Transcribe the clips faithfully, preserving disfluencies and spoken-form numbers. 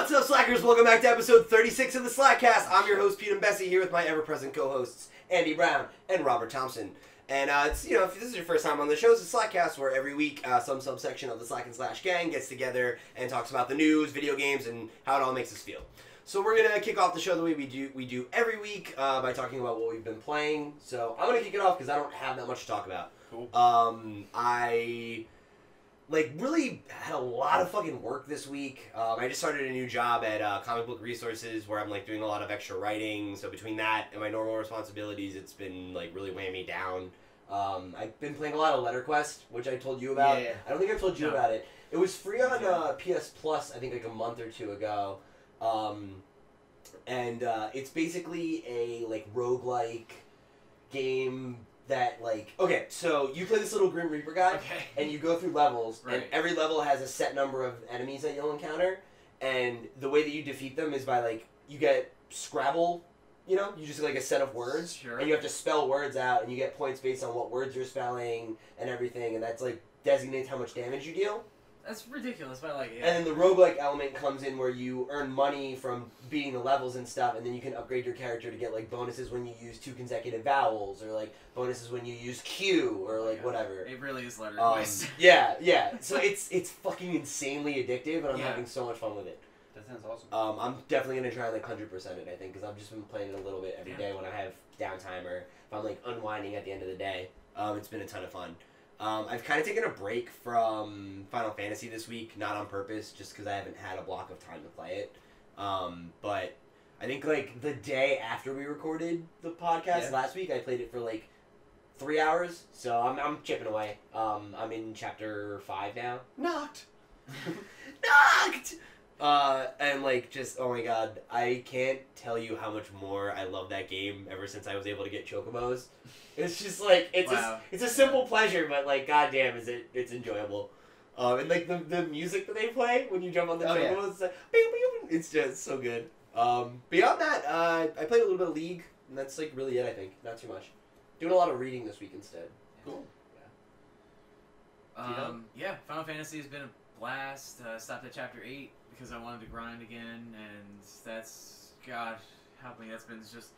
What's up, Slackers? Welcome back to episode thirty-six of the Slackcast. I'm your host, Pete and Bessie, here with my ever-present co-hosts, Andy Brown and Robert Thompson. And, uh, it's, you know, if this is your first time on the show, it's a Slackcast where every week uh, some subsection of the Slack and Slash gang gets together and talks about the news, video games, and how it all makes us feel. So we're going to kick off the show the way we do we do every week uh, by talking about what we've been playing. So I'm going to kick it off because I don't have that much to talk about. Cool. Um, I... Like, really had a lot of fucking work this week. Um, I just started a new job at uh, Comic Book Resources where I'm, like, doing a lot of extra writing. So between that and my normal responsibilities, it's been, like, really weighing me down. Um, I've been playing a lot of Letterquest, which I told you about. Yeah. I don't think I've told you No. about it. It was free on uh, P S Plus, I think, like, a month or two ago. Um, and uh, it's basically a, like, roguelike game... That, like, okay, so you play this little Grim Reaper guy, Okay. and you go through levels, Right. and every level has a set number of enemies that you'll encounter, and the way that you defeat them is by, like, you get Scrabble, you know? You just get, like, a set of words, Sure. and you have to spell words out, and you get points based on what words you're spelling and everything, and that's, like, designates how much damage you deal. That's ridiculous, but I like it. And then the roguelike element comes in where you earn money from beating the levels and stuff, and then you can upgrade your character to get, like, bonuses when you use two consecutive vowels, or, like, bonuses when you use Q, or, like, Yeah. whatever. It really is Um, Letterquest. yeah, yeah. So it's it's fucking insanely addictive, and I'm Yeah. having so much fun with it. That sounds awesome. Um, I'm definitely going to try, like, one hundred percent it, I think, because I've just been playing it a little bit every Yeah. day when I have downtime, or if I'm, like, unwinding at the end of the day. Um, it's been a ton of fun. Um, I've kind of taken a break from Final Fantasy this week, not on purpose, just because I haven't had a block of time to play it. Um, but I think, like, the day after we recorded the podcast Yeah. last week, I played it for, like, three hours. So I'm, I'm chipping away. Um, I'm in chapter five now. Knocked! Knocked! Uh, and, like, just, oh my god, I can't tell you how much more I love that game ever since I was able to get Chocobos. It's just, like, it's Wow. a, it's a simple pleasure, but, like, goddamn, is it, it's enjoyable. Um, and, like, the, the music that they play when you jump on the Oh, yeah. Chocobos, it's, like, pew, pew, it's just so good. Um, beyond that, uh, I played a little bit of League, and that's, like, really it, I think. Not too much. Doing a lot of reading this week instead. Cool. Um, yeah, Final Fantasy has been a blast. Uh, stopped at chapter eight because I wanted to grind again, and that's, God, help me, that's been just...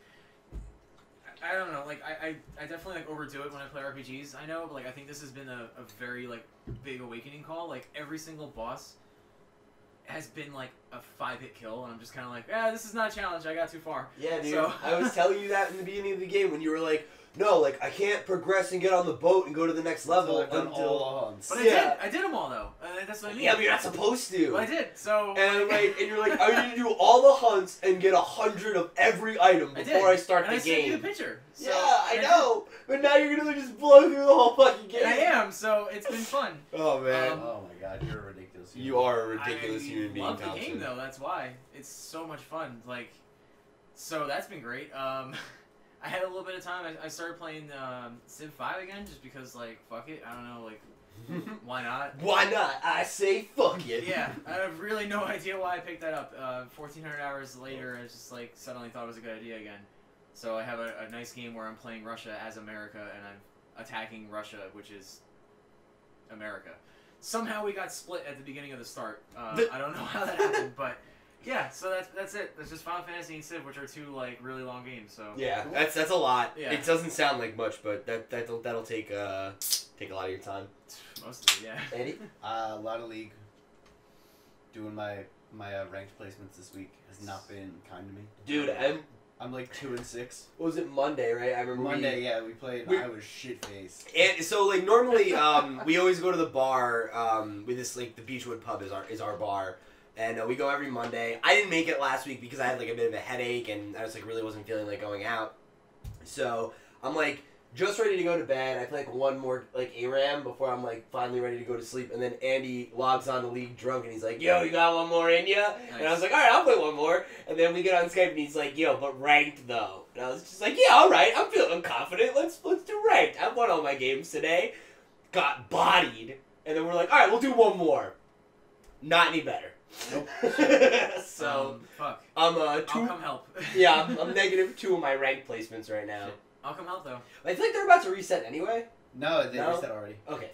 I, I don't know, like, I, I, I definitely, like, overdo it when I play R P Gs, I know, but, like, I think this has been a, a very, like, big awakening call. Like, every single boss has been, like, a five-hit kill, and I'm just kind of like, ah, this is not a challenge, I got too far. Yeah, dude. So- I was telling you that in the beginning of the game when you were like, no, like, I can't progress and get on the boat and go to the next level I've done until... all the hunts. But I Yeah. did, I did them all, though. Uh, that's what I mean. Yeah, but you're not supposed to. But I did, so... And like, and you're like, I need to do all the hunts and get a hundred of every item I before did. I start and the I sent you game. the picture. So, Yeah, I and know. But now you're gonna just blow through the whole fucking did. game. And I am, so it's been fun. Oh man, Um, Oh my god, you're a ridiculous. you are a ridiculous I human being, love the Thompson. game, though. That's why it's so much fun. Like, so that's been great. Um, I had a little bit of time. I, I started playing um, Civ five again, just because, like, fuck it. I don't know, like, why not? Why not? I say fuck it. Yeah, I have really no idea why I picked that up. Uh, fourteen hundred hours later, I just, like, suddenly thought it was a good idea again. So I have a, a nice game where I'm playing Russia as America, and I'm attacking Russia, which is America. Somehow we got split at the beginning of the start. Uh, The- I don't know how that happened, but yeah. So that's that's it. That's just Final Fantasy and Civ, which are two like really long games. So Yeah, that's that's a lot. Yeah. It doesn't sound like much, but that that'll that'll take uh take a lot of your time. most of it, yeah. Andy? Uh, a lot of League. Doing my my uh, ranked placements this week has not been kind to me. Dude, I'm I'm like two and six. what was it, Monday, right? I remember Monday, we, yeah, we played. we- I was shit faced. And so, like, normally, um, we always go to the bar, um, with this, like, the Beechwood Pub is our, is our bar, and uh, we go every Monday. I didn't make it last week because I had, like, a bit of a headache, and I was, like, really wasn't feeling like going out. So, I'm, like, just ready to go to bed. I play, like, one more, like, A RAM before I'm, like, finally ready to go to sleep, and then Andy logs on the League drunk, and he's like, yo, you got one more in ya? And I was like, alright, I'll play one more. And then we get on Skype, and he's like, yo, but ranked, though. And I was just like, yeah, alright, I'm feeling confident. Let's let's do ranked. I've won all my games today. Got bodied. And then we're like, alright, we'll do one more. Not any better. Nope. so, um, fuck. I'm, uh, I'll two... come help. yeah, I'm, I'm negative two of my ranked placements right now. Shit. I'll come help though. I feel like they're about to reset anyway. No, they No? reset already. Okay, fuck.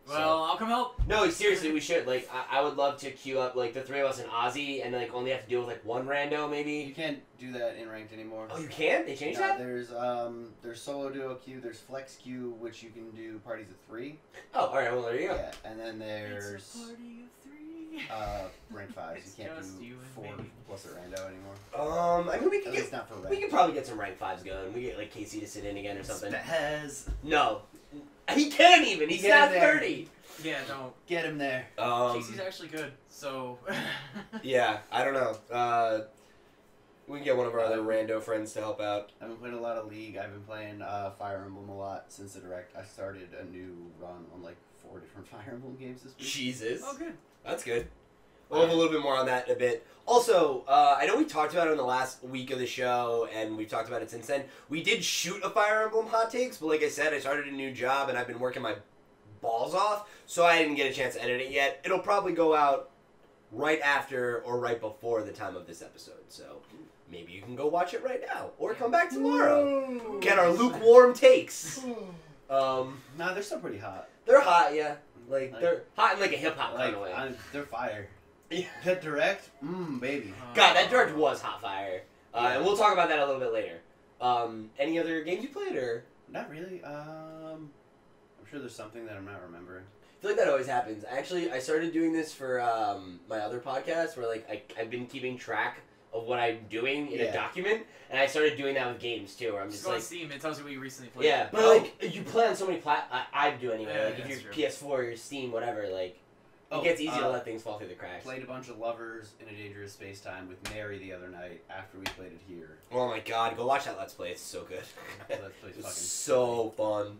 Well, I'll come help. No, seriously, we should. Like, I, I would love to queue up like the three of us and Ozzy, and like only have to deal with like one rando You maybe. can't do that in ranked anymore. Oh, you can? They changed No, that? There's um there's solo duo queue, there's flex queue, which you can do parties of three. Oh, all right. Well, there you go. Yeah, and then there's It's a party of three. uh rank fives. It's You can't just do you and four me. plus a rando anymore. Um, I mean, we could At get least not for we rank. could probably get some rank fives going. We get like Casey to sit in again or something. Spaz. No, he can't even. He's Get not in there. thirty. Yeah, don't. Get him there. Um, Casey's actually good, so. yeah, I don't know. Uh, we can get one of our other rando friends to help out. I've been playing a lot of League. I've been playing uh, Fire Emblem a lot since the Direct. I started a new run on like four different Fire Emblem games this week. Jesus. Oh, good. That's good. We'll have a little bit more on that in a bit. Also, uh, I know we talked about it in the last week of the show, and we've talked about it since then. We did shoot a Fire Emblem Hot Takes, but like I said, I started a new job, and I've been working my balls off, so I didn't get a chance to edit it yet. It'll probably go out right after or right before the time of this episode, so maybe you can go watch it right now, or come back tomorrow. Get our lukewarm takes. Um, Nah, they're still pretty hot. they're hot, yeah. Like, Like- they're hot in like a hip-hop Like, kind of way. I'm, they're fire. Yeah. That Direct, mmm, baby. God, that direct was hot fire. Uh, Yeah. And we'll talk about that a little bit later. Um, any other games you played, or? Not really. Um, I'm sure there's something that I'm not remembering. I feel like that always happens. Actually, I started doing this for um, my other podcast, where like I, I've been keeping track of what I'm doing in Yeah. a document, and I started doing that with games too, where I'm Just just go on like, Steam. It tells you what you recently played. yeah, but Oh. like you play on so many plat. I, I do anyway. Yeah, like yeah, if that's you're true. P S four, your Steam, whatever, like Oh, it gets easy to uh, let things fall through the cracks. Played a bunch of Lovers in a Dangerous Space Time with Mary the other night after we played it here. Oh my god, go watch that Let's Play. It's so good. Let's Play It's fucking so fun.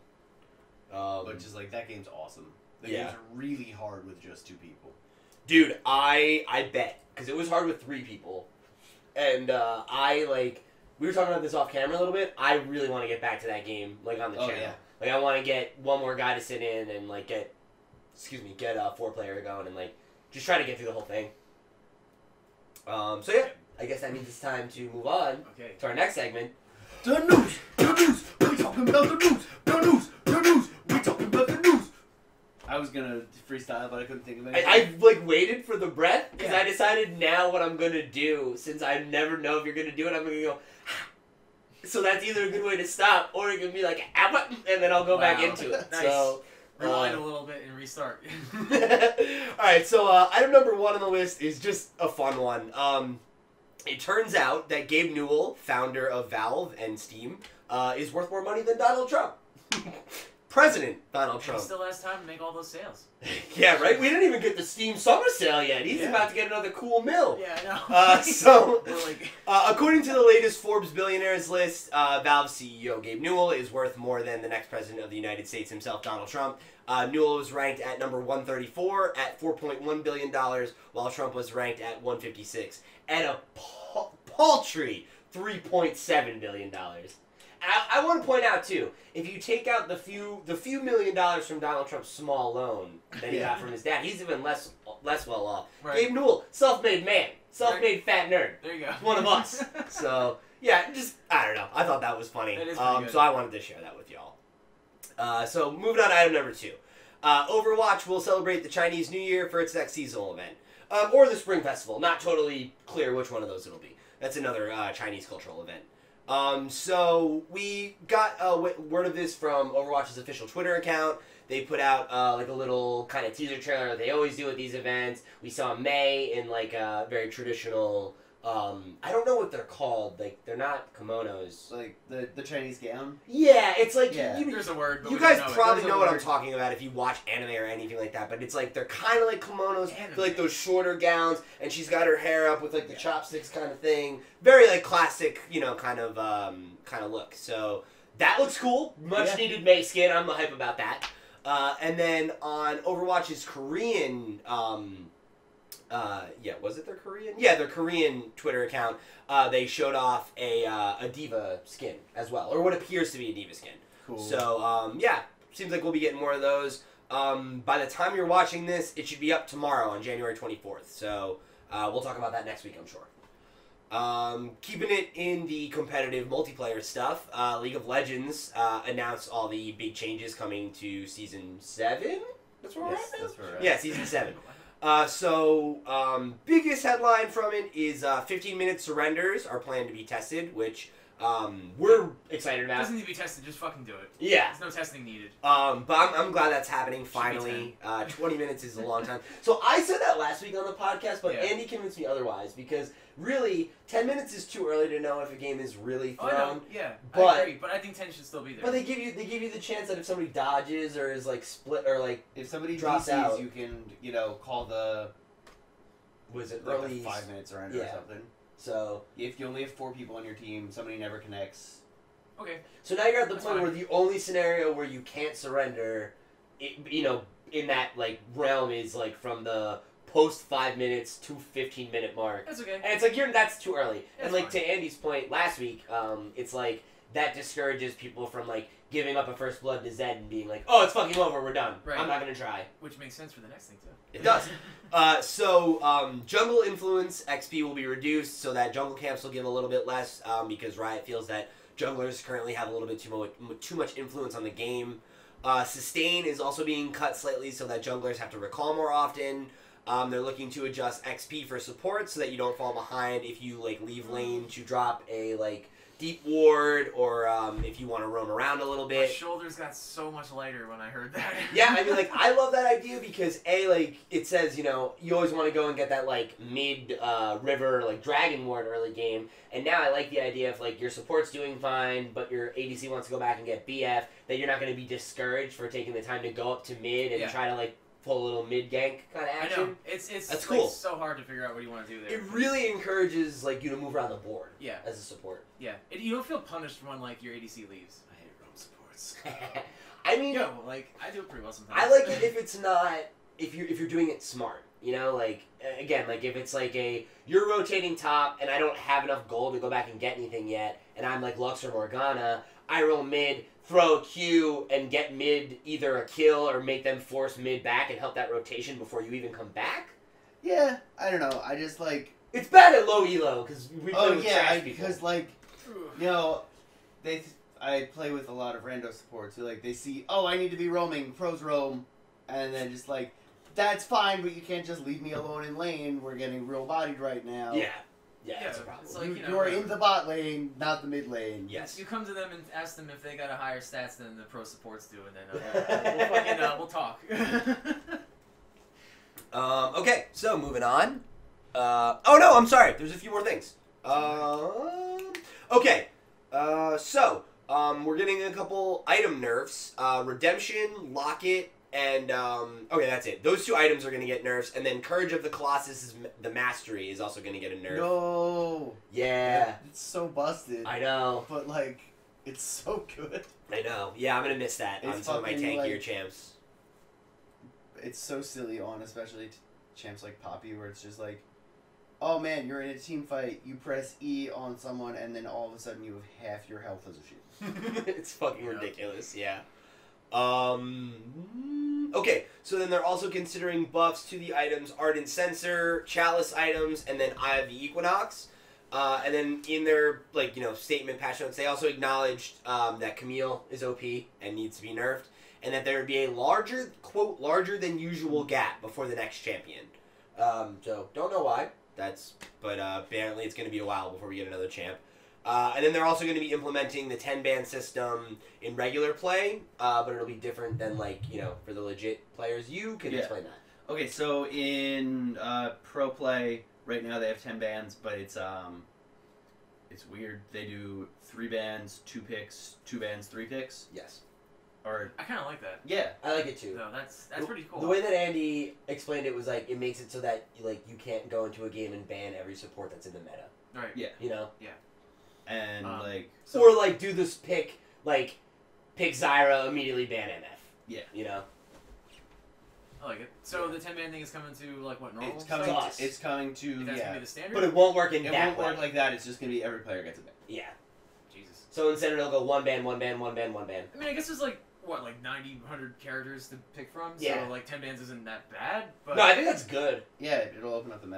Um, But just like that game's awesome. The yeah. game's really hard with just two people. Dude, I I bet because it was hard with three people, and uh, I like we were talking about this off camera a little bit. I really want to get back to that game, like on the Oh, channel. yeah. Like I want to get one more guy to sit in and like get, excuse me, get a four player going and like just try to get through the whole thing. Um. So yeah, I guess that means it's time to move on Okay. to our next segment. The news! The news! We talking about the news! The news! The news! We talking about the news! I was gonna freestyle, but I couldn't think of I, anything. I like waited for the breath because Yeah. I decided now what I'm gonna do, since I never know if you're gonna do it. I'm gonna go. So that's either a good way to stop, or it can be like, "Ah," and then I'll go back Wow. into it. Nice. So, Rewind uh, a little bit and restart. all right. So uh, item number one on the list is just a fun one. Um, it turns out that Gabe Newell, founder of Valve and Steam, uh, is worth more money than Donald Trump. President Donald He Trump. still has time to make all those sales. Yeah, right? We didn't even get the Steam summer sale yet. He's Yeah. about to get another cool mill. Yeah, I know. Uh, so, We're like, uh, according to the latest Forbes billionaires list, uh, Valve C E O Gabe Newell is worth more than the next president of the United States himself, Donald Trump. Uh, Newell was ranked at number one thirty-four at four point one billion dollars, while Trump was ranked at one fifty-six at a pa- paltry three point seven billion dollars. I, I want to point out too, if you take out the few the few million dollars from Donald Trump's small loan that he Yeah. got from his dad, he's even less less well off. Right. Gabe Newell, self-made man, self-made fat nerd, there you go. one of us. So yeah, just I don't know. I thought that was funny. It is pretty um, good. so I wanted to share that with y'all. Uh, so moving on to item number two. Uh, Overwatch will celebrate the Chinese New Year for its next seasonal event, um, or the Spring Festival. Not totally clear which one of those it'll be. That's another uh, Chinese cultural event. Um, so we got uh, w- word of this from Overwatch's official Twitter account. They put out uh, like a little kind of teaser trailer that they always do at these events. We saw Mei in like a very traditional. Um, I don't know what they're called. Like they're not kimonos. Like the, the Chinese gown. Yeah, it's like Yeah. you, There's a word, but you we don't guys know it. probably There's a know what I'm word. talking about if you watch anime or anything like that. But it's like they're kind of like kimonos, Anime. they're like those shorter gowns, and she's got her hair up with like the Yeah. chopsticks kind of thing. Very like classic, you know, kind of um, kind of look. So that looks cool. Much Yeah. needed Mei skin. I'm hype about that. Uh, and then on Overwatch's Korean. Um, uh, yeah, was it their Korean? Yeah, their Korean Twitter account. Uh, they showed off a uh, a diva skin as well, or what appears to be a diva skin. Cool. So um, yeah, seems like we'll be getting more of those. Um, by the time you're watching this, it should be up tomorrow on January twenty-fourth. So uh, we'll talk about that next week, I'm sure. Um, keeping it in the competitive multiplayer stuff, uh, League of Legends uh, announced all the big changes coming to Season seven? That's where we're Yes, at now? that's where we're at. Yeah, season seven. Uh, so, um, biggest headline from it is uh, fifteen minute surrenders are planned to be tested, which um, we're excited It about. doesn't need to be tested, just fucking do it. Yeah. There's no testing needed. Um, but I'm, I'm glad that's happening be finally. Uh, twenty minutes is a long time. So I said that last week on the podcast, but Yeah. Andy convinced me otherwise because really, ten minutes is too early to know if a game is really Oh, thrown. I know. Yeah, But- I agree. But I think ten should still be there. But they give you they give you the chance that if somebody dodges or is like split or like If somebody Drops D Cs, out. you can, you know, call the was it like early the five minute surrender Yeah. or something. so If you only have four people on your team, somebody never connects. okay. so now you're at the That's point fine. where the only scenario where you can't surrender, it, you know, in that like realm is like from the post five minutes to fifteen minute mark. That's okay. And it's like you're that's too early. That's and like fine. to Andy's point last week, um, it's like that discourages people from like giving up a first blood to Zed and being like, oh, it's fucking over, we're done. Right. I'm not gonna try. Which makes sense for the next thing too. It does. Uh, so um, jungle influence X P will be reduced, so that jungle camps will give a little bit less um, because Riot feels that junglers currently have a little bit too much too much influence on the game. Uh, sustain is also being cut slightly, so that junglers have to recall more often. Um, they're looking to adjust X P for support so that you don't fall behind if you like leave lane to drop a like deep ward or um, if you want to roam around a little My bit. shoulders got so much lighter when I heard that. Yeah, I mean, like, I love that idea because, A, like, it says, you know, you always want to go and get that, like, mid-river, like, Dragon Ward early game, and now I like the idea of, like, your support's doing fine, but your A D C wants to go back and get B F, that you're not going to be discouraged for taking the time to go up to mid and Yeah. try to, like, pull a little mid-gank kind of I action. know. It's it's That's like, cool. so hard to figure out what you want to do there. It really encourages, like, you to move around the board Yeah, as a support. yeah. It, you don't feel punished when like your A D C leaves. I hate roam supports. I mean... Yo, like I do it pretty well sometimes. I like it if it's not if you're if you're doing it smart. You know, like again, like if it's like a you're rotating top and I don't have enough gold to go back and get anything yet, and I'm like Lux or Morgana, I roll mid, throw a Q, and get mid either a kill or make them force mid back and help that rotation before you even come back. Yeah, I don't know. I just like. It's bad at low elo because we play Oh with yeah, trash I, people. because like, you know, they. I play with a lot of rando supports who like they see, oh, I need to be roaming, pros roam, and then just like, that's fine, but you can't just leave me alone in lane. We're getting real bodied right now. yeah, yeah, Yeah, that's a problem. it's like, you, you know, you're whatever. in the bot lane, not the mid lane. Yes. You come to them and ask them if they got a higher stats than the pro supports do, and then uh, we'll, we'll fucking uh, we'll talk. Um, okay, so moving on. Uh, oh no, I'm sorry. There's a few more things. Um, okay, uh, so um, we're getting a couple item nerfs. Uh, Redemption, Locket, and um, okay, that's it. Those two items are gonna get nerfs, and then Courage of the Colossus, is, the Mastery, is also gonna get a nerf. No. Yeah, It's so busted. I know. But like, it's so good. I know. Yeah, I'm gonna miss that on It's some of my fucking, tankier like- champs. It's so silly on especially t- champs like Poppy, where it's just like, oh man, you're in a team fight. You press E on someone, and then all of a sudden you have half your health as a shield. It's fucking Yeah. ridiculous, yeah. Um, okay, so then they're also considering buffs to the items Ardent Sensor, Chalice items, and then Eye of the Equinox. Uh, and then in their, like, you know, statement, patch notes, they also acknowledged um, that Camille is O P and needs to be nerfed, and that there would be a larger, quote, larger than usual gap before the next champion. Um, so, don't know why. That's, but uh, apparently it's going to be a while before we get another champ. Uh, and then they're also going to be implementing the ten-ban system in regular play, uh, but it'll be different than, like, you know, for the legit players. You can Yeah. explain that. Okay, so in uh, pro play right now they have ten bans, but it's um, it's weird. They do three bans, two picks, two bans, three picks, Yes. or I kind of like that. yeah, I like it, too. No, that's that's The- pretty cool. The way that Andy explained it was, like, it makes it so that, like, you can't go into a game and ban every support that's in the meta. right. yeah, You know? and Um, like So, Or, like, do this pick, like, pick Zyra, immediately ban M F. Yeah. You know? I like it. So the ten man thing is coming to like what normal? it's coming. to sites? us. To, it's coming to That's yeah. gonna be the standard. But it won't work in It that won't work way. like that. It's just gonna be every player gets a ban. Yeah. Jesus. So instead it'll go one ban, one ban, one ban, one ban. I mean, I guess there's like what, like ninety, one hundred characters to pick from. Yeah. So like ten bans isn't that bad. But No, I think that's good. Yeah, it'll open up the meta.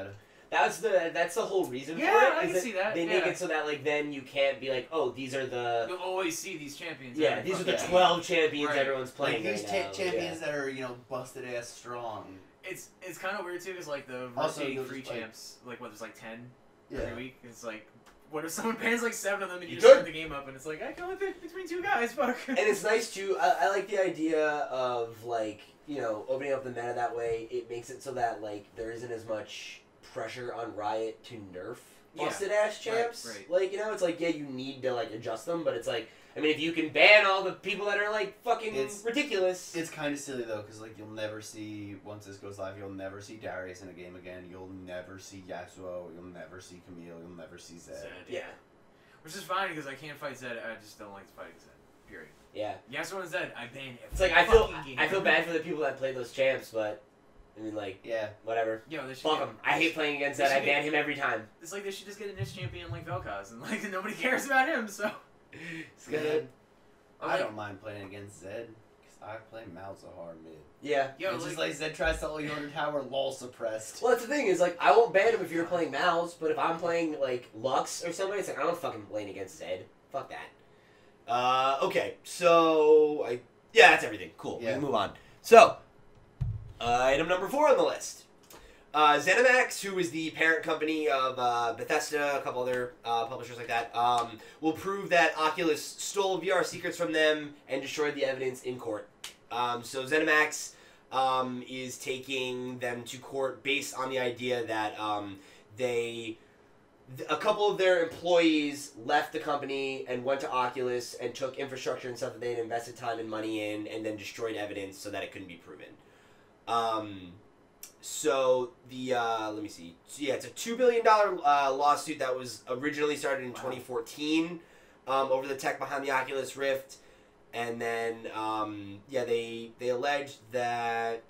That's the that's the whole reason Yeah, for it. I is can see that, They make yeah. it so that like then you can't be like, oh, these are the You'll always see these champions. yeah, every these are the fucking twelve champions Right. everyone's Like playing these right ta- now. champions that are, you know, busted ass strong. game. It's it's kind of weird too, because like the Also, rotating you'll free just, like- champs, like what there's like ten Yeah. every week. It's like, what if someone bans like seven of them and you, You just could. start the game up and it's like I can only pick between two guys. Fuck. And it's nice too. I, I like the idea of like you know opening up the meta that way. It makes it so that like there isn't as much pressure on Riot to nerf Yeah. busted ass champs. Right, right. Like you know, it's like yeah, you need to like adjust them, but it's like I mean, if you can ban all the people that are like fucking It's- ridiculous. It's kind of silly though, because like you'll never see once this goes live, you'll never see Darius in a game again. You'll never see Yasuo. You'll never see Camille. You'll never see Zed. Zed, yeah, Which is fine because I can't fight Zed. I just don't like fighting Zed. Period. yeah. Yasuo and Zed, I ban every It's like I feel fucking game. I feel bad for the people that play those champs, but I mean like Yeah. whatever. Yo, they should Fuck get- him. I hate playing against they that. I should get- ban him every time. It's like they should just get a niche champion like Vel'Koz, and like nobody cares about him. So It's good. Or, I like- don't mind playing against Zed, because I play Malzahar mid. Yeah. Yo, it's like, just like Zed tries to ult you under tower, lol suppressed. Well, that's the thing is like I won't ban him if you're playing Mouse, but if I'm playing like Lux or somebody, it's like I don't fucking lane against Zed. Fuck that. Uh, okay, so I yeah, that's everything. Cool. We Yeah. can move on. So, uh, item number four on the list. Uh, ZeniMax, who is the parent company of uh, Bethesda, a couple other uh, publishers like that, um, will prove that Oculus stole V R secrets from them and destroyed the evidence in court. Um, so ZeniMax um, is taking them to court based on the idea that um, they, th- a couple of their employees left the company and went to Oculus and took infrastructure and stuff that they had invested time and money in and then destroyed evidence so that it couldn't be proven. Um... So the uh, let me see. So yeah, it's a two billion dollar uh, lawsuit that was originally started in Wow. twenty fourteen um, over the tech behind the Oculus Rift, and then um, yeah, they they alleged that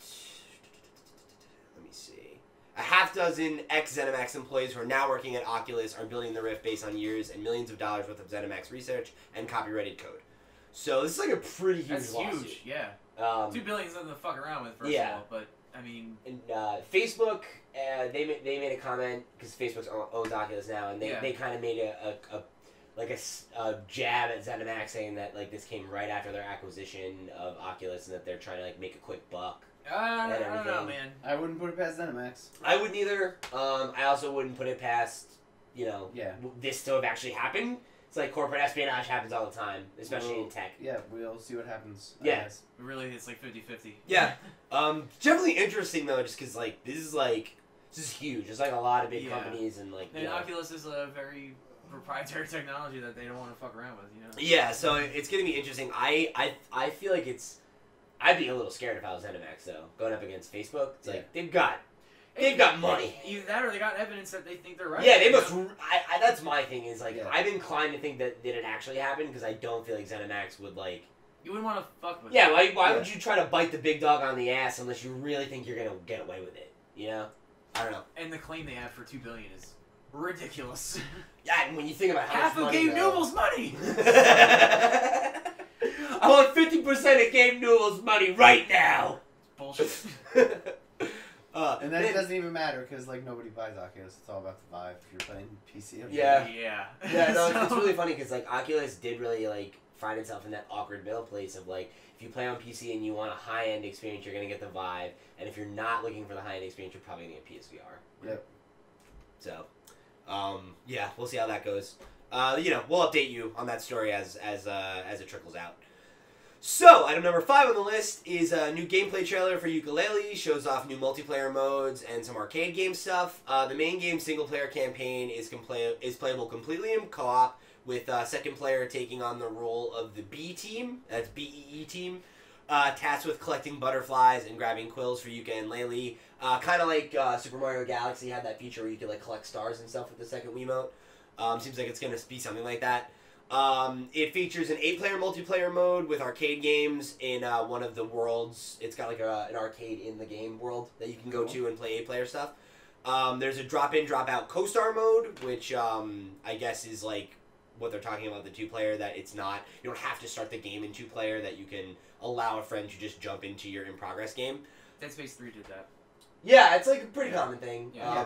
let me see, a half dozen ex ZeniMax employees who are now working at Oculus are building the Rift based on years and millions of dollars worth of ZeniMax research and copyrighted code. So this is like a pretty huge that's lawsuit. huge. Yeah, Um, two billion's nothing to fuck around with. First yeah. of all, but I mean, And uh, Facebook, uh, they ma- they made a comment because Facebook owns Oculus now, and they, Yeah. they kind of made a, a, a like a, s- a jab at ZeniMax saying that like this came right after their acquisition of Oculus and that they're trying to like make a quick buck. uh, I and don't know, everything. man. I wouldn't put it past ZeniMax. I wouldn't either. Um, I also wouldn't put it past you know Yeah. w- this to have actually happened. It's like corporate espionage happens all the time, especially Well, in tech. Yeah, we'll see what happens. I Yeah. guess. Really, it's like fifty-fifty. Yeah. Um, definitely interesting though, just because like this is like this is huge. There's like a lot of big Yeah. companies and like you And know. Oculus is a very proprietary technology that they don't want to fuck around with, you know. Yeah, so it's gonna be interesting. I, I I feel like it's. I'd be a little scared if I was ZeniMax though, going up against Facebook. It's like Yeah. they've got, they've got money. Either that or they got evidence that they think they're right. Yeah, they you must. know? I, I that's my thing is like Yeah. I'm inclined to think that, that it actually happened because I don't feel like ZeniMax would like. You wouldn't want to fuck with. Yeah, it. why why Yeah. would you try to bite the big dog on the ass unless you really think you're gonna get away with it? You know, I don't know. And the claim they have for two billion is ridiculous. Yeah, and when you think about how Half much of money, Gabe though- Newell's money. I want fifty percent of Gabe Newell's money right now. Bullshit. uh, And then it then- doesn't even matter because like nobody buys Oculus. It's all about the vibe. If you're playing P C, okay. Yeah. Yeah. Yeah, no, it's, it's So- really funny because like Oculus did really like find itself in that awkward middle place of like if you play on P C and you want a high end experience, you're gonna get the Vive, and if you're not looking for the high end experience, you're probably gonna get P S V R. Yep. So, um, yeah, we'll see how that goes. Uh, you know, we'll update you on that story as as uh, as it trickles out. So, item number five on the list is a new gameplay trailer for Yooka-Laylee. Shows off new multiplayer modes and some arcade game stuff. Uh, the main game single-player campaign is compla- is playable completely in co-op, with uh, second player taking on the role of the B team. That's B E E team. Uh, tasked with collecting butterflies and grabbing quills for Yooka and Laylee. Uh, kind of like uh, Super Mario Galaxy had that feature where you could like collect stars and stuff with the second Wiimote. Um, seems like it's going to be something like that. Um, it features an eight-player multiplayer mode with arcade games in uh, one of the worlds. It's got like a, an arcade in the game world that you can go Cool. to and play eight-player stuff. Um, there's a drop-in, drop-out co-star mode, which um, I guess is like what they're talking about, the two-player, that it's not, you don't have to start the game in two-player, that you can allow a friend to just jump into your in-progress game. Dead Space three did that. Yeah, it's like a pretty Yeah. common thing. Yeah. Um,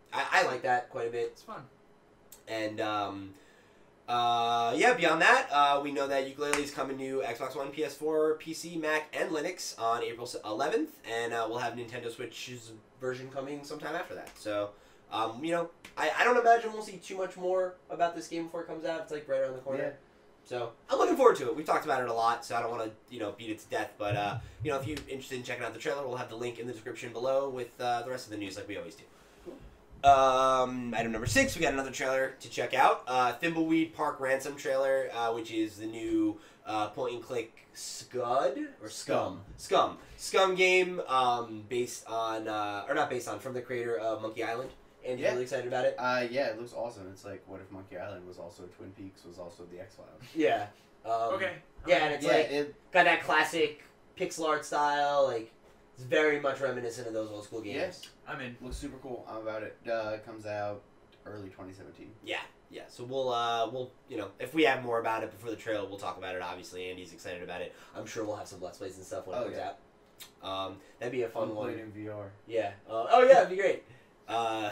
I, I like that quite a bit. It's fun. And um, uh, yeah, beyond that, uh, we know that Yooka-Laylee is coming to Xbox One, P S four, P C, Mac, and Linux on April eleventh, and uh, we'll have Nintendo Switch's version coming sometime after that. So, um, you know, I, I don't imagine we'll see too much more about this game before it comes out. It's like right around the corner. Yeah. So I'm looking forward to it. We've talked about it a lot, so I don't want to, you know, beat it to death. But uh, you know, if you're interested in checking out the trailer, we'll have the link in the description below with uh, the rest of the news, like we always do. Um, item number six, we got another trailer to check out. Uh, Thimbleweed Park Ransome trailer, uh, which is the new uh, point-and-click Scud or Scum Scum Scum game, um, based on uh, or not based on, from the creator of Monkey Island. And you're Yeah. really excited about it. Uh, yeah, it looks awesome. It's like, what if Monkey Island was also Twin Peaks, was also the X-Files? Yeah. Um, Okay. Yeah, and it's Yeah, like it, got that classic pixel art style. Like it's very much reminiscent of those old school games. yes, I'm in. looks super cool. I'm about it. Uh, it comes out early twenty seventeen. Yeah, yeah. So we'll, uh, we'll, you know, if we have more about it before the trailer, we'll talk about it. Obviously, Andy's excited about it. I'm sure we'll have some Let's Plays and stuff when it Oh, comes yeah. out. Um, that'd be a fun I'm one. playing in V R. Yeah. Uh, oh yeah, it'd be great. Uh,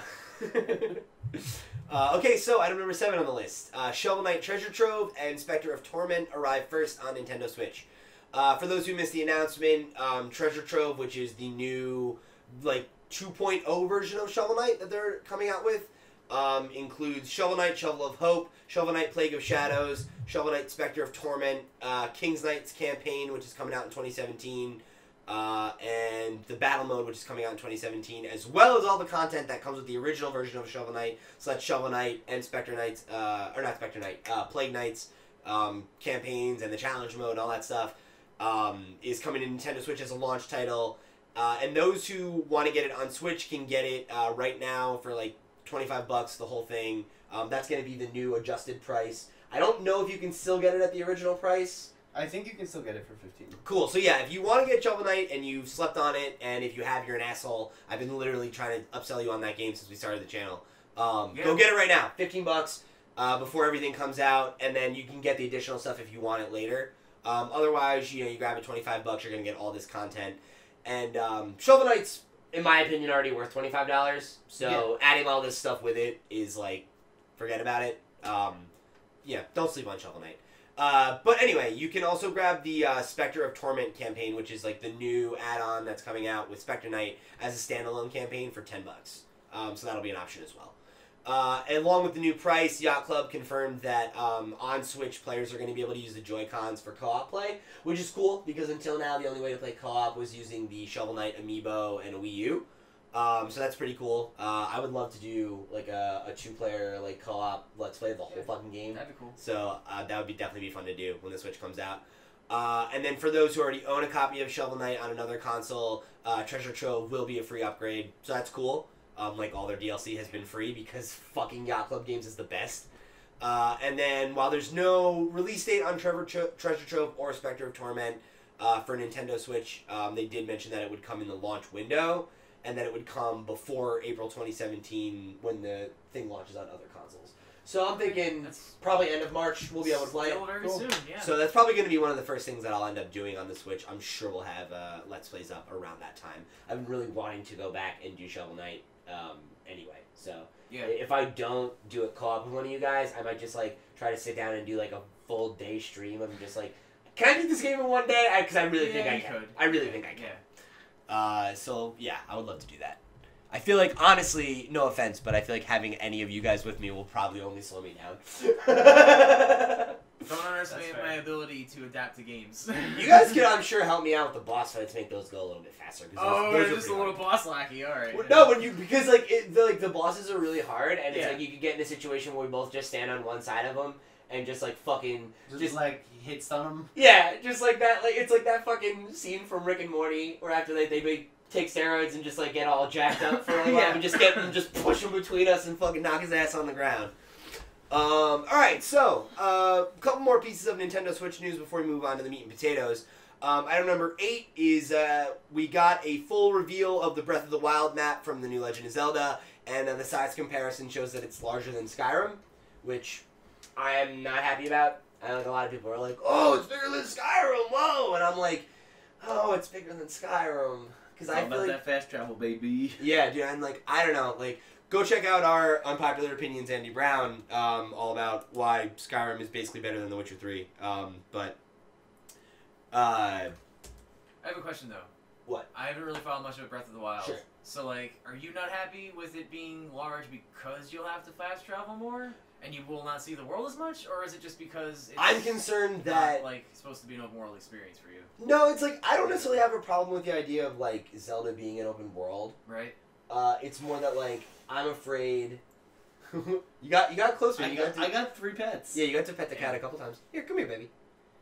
uh, okay, so item number seven on the list: uh, Shovel Knight Treasure Trove and Specter of Torment arrive first on Nintendo Switch. Uh, for those who missed the announcement, um, Treasure Trove, which is the new like two point oh version of Shovel Knight that they're coming out with, um, includes Shovel Knight Shovel of Hope, Shovel Knight Plague of Shadows, Shovel Knight Specter of Torment, uh, King's Knight's Campaign, which is coming out in twenty seventeen. Uh, and the battle mode, which is coming out in twenty seventeen, as well as all the content that comes with the original version of Shovel Knight. So that's Shovel Knight and Specter Knights, uh, or not Specter Knight, uh, Plague Knights, um, campaigns, and the challenge mode, and all that stuff, um, is coming to Nintendo Switch as a launch title. Uh, and those who want to get it on Switch can get it uh, right now for like twenty-five bucks, the whole thing. Um, that's going to be the new adjusted price. I don't know if you can still get it at the original price. I think you can still get it for fifteen. Cool. So yeah, if you want to get Shovel Knight and you've slept on it, and if you have, you're an asshole. I've been literally trying to upsell you on that game since we started the channel. Um, Yeah. Go get it right now, fifteen bucks uh, before everything comes out, and then you can get the additional stuff if you want it later. Um, otherwise, you know, you grab it twenty-five bucks, you're gonna get all this content. And um, Shovel Knight's, in my opinion, already worth twenty-five dollars. So adding all this stuff with it is like, forget about it. Um, yeah, don't sleep on Shovel Knight. Uh, but anyway, you can also grab the uh, Specter of Torment campaign, which is like the new add-on that's coming out with Specter Knight as a standalone campaign for ten bucks. Um, so that'll be an option as well. Uh, and along with the new price, Yacht Club confirmed that um, on Switch players are going to be able to use the Joy-Cons for co-op play, which is cool because until now the only way to play co-op was using the Shovel Knight amiibo and a Wii U. Um, so that's pretty cool. Uh, I would love to do like a, a two-player like co-op Let's Play of the whole Yeah. fucking game. That'd be cool. So uh, that would be definitely be fun to do when the Switch comes out. Uh, and then for those who already own a copy of Shovel Knight on another console, uh, Treasure Trove will be a free upgrade. So that's cool. Um, like all their D L C has been free because fucking Yacht Club Games is the best. Uh, and then while there's no release date on Trevor Tro- Treasure Trove or Specter of Torment uh, for Nintendo Switch, um, they did mention that it would come in the launch window and that it would come before April twenty seventeen when the thing launches on other consoles. So I'm thinking That's probably end of March we'll be able to play it. Still very Cool. soon, yeah. So that's probably going to be one of the first things that I'll end up doing on the Switch. I'm sure we'll have uh, Let's Plays up around that time. I've been really wanting to go back and do Shovel Knight um, anyway. So yeah. if I don't do a co-op with one of you guys, I might just like try to sit down and do like a full day stream of just like, can I do this game in one day? Because I, I really Yeah, think I you can. could. I really Yeah, think I can. Yeah. Uh, so yeah, I would love to do that. I feel like, honestly, no offense, but I feel like having any of you guys with me will probably only slow me down. Don't underestimate That's fair. my ability to adapt to games. You guys could, I'm sure, help me out with the boss fights, make those go a little bit faster. 'Cause oh, those, those they're are just a pretty little hard. boss lackey. All right. Well, no, when you because like it, the, like the bosses are really hard, and it's Yeah. like you could get in a situation where we both just stand on one side of them and just like fucking Just, just like hits on them. yeah, just like that. Like it's like that fucking scene from Rick and Morty where after they they make, take steroids and just like get all jacked up for a while Yeah. and just get and just push him between us and fucking knock his ass on the ground. Um, all right, so a uh, couple more pieces of Nintendo Switch news before we move on to the meat and potatoes. Um, item number eight is uh, we got a full reveal of the Breath of the Wild map from the new Legend of Zelda, and uh, the size comparison shows that it's larger than Skyrim, which I am not happy about. I know like a lot of people are like, "Oh, it's bigger than Skyrim!" Whoa, and I'm like, oh, it's bigger than Skyrim. Because I All feel about like that fast travel, baby. yeah, dude. I'm like I don't know. Like go check out our unpopular opinions, Andy Brown, um, all about why Skyrim is basically better than The Witcher three. Um, but uh, I have a question though. What? I haven't really followed much of Breath of the Wild. Sure. So like, are you not happy with it being large because you'll have to fast travel more and you will not see the world as much, or is it just because it's I'm concerned not, that like supposed to be an open world experience for you? no, it's like I don't necessarily have a problem with the idea of like Zelda being an open world. Right. Uh, it's more that like I'm afraid. you got you got closer. I You got, got, to, I got three pets. yeah, you got to pet the cat a couple times. Here, come here, baby.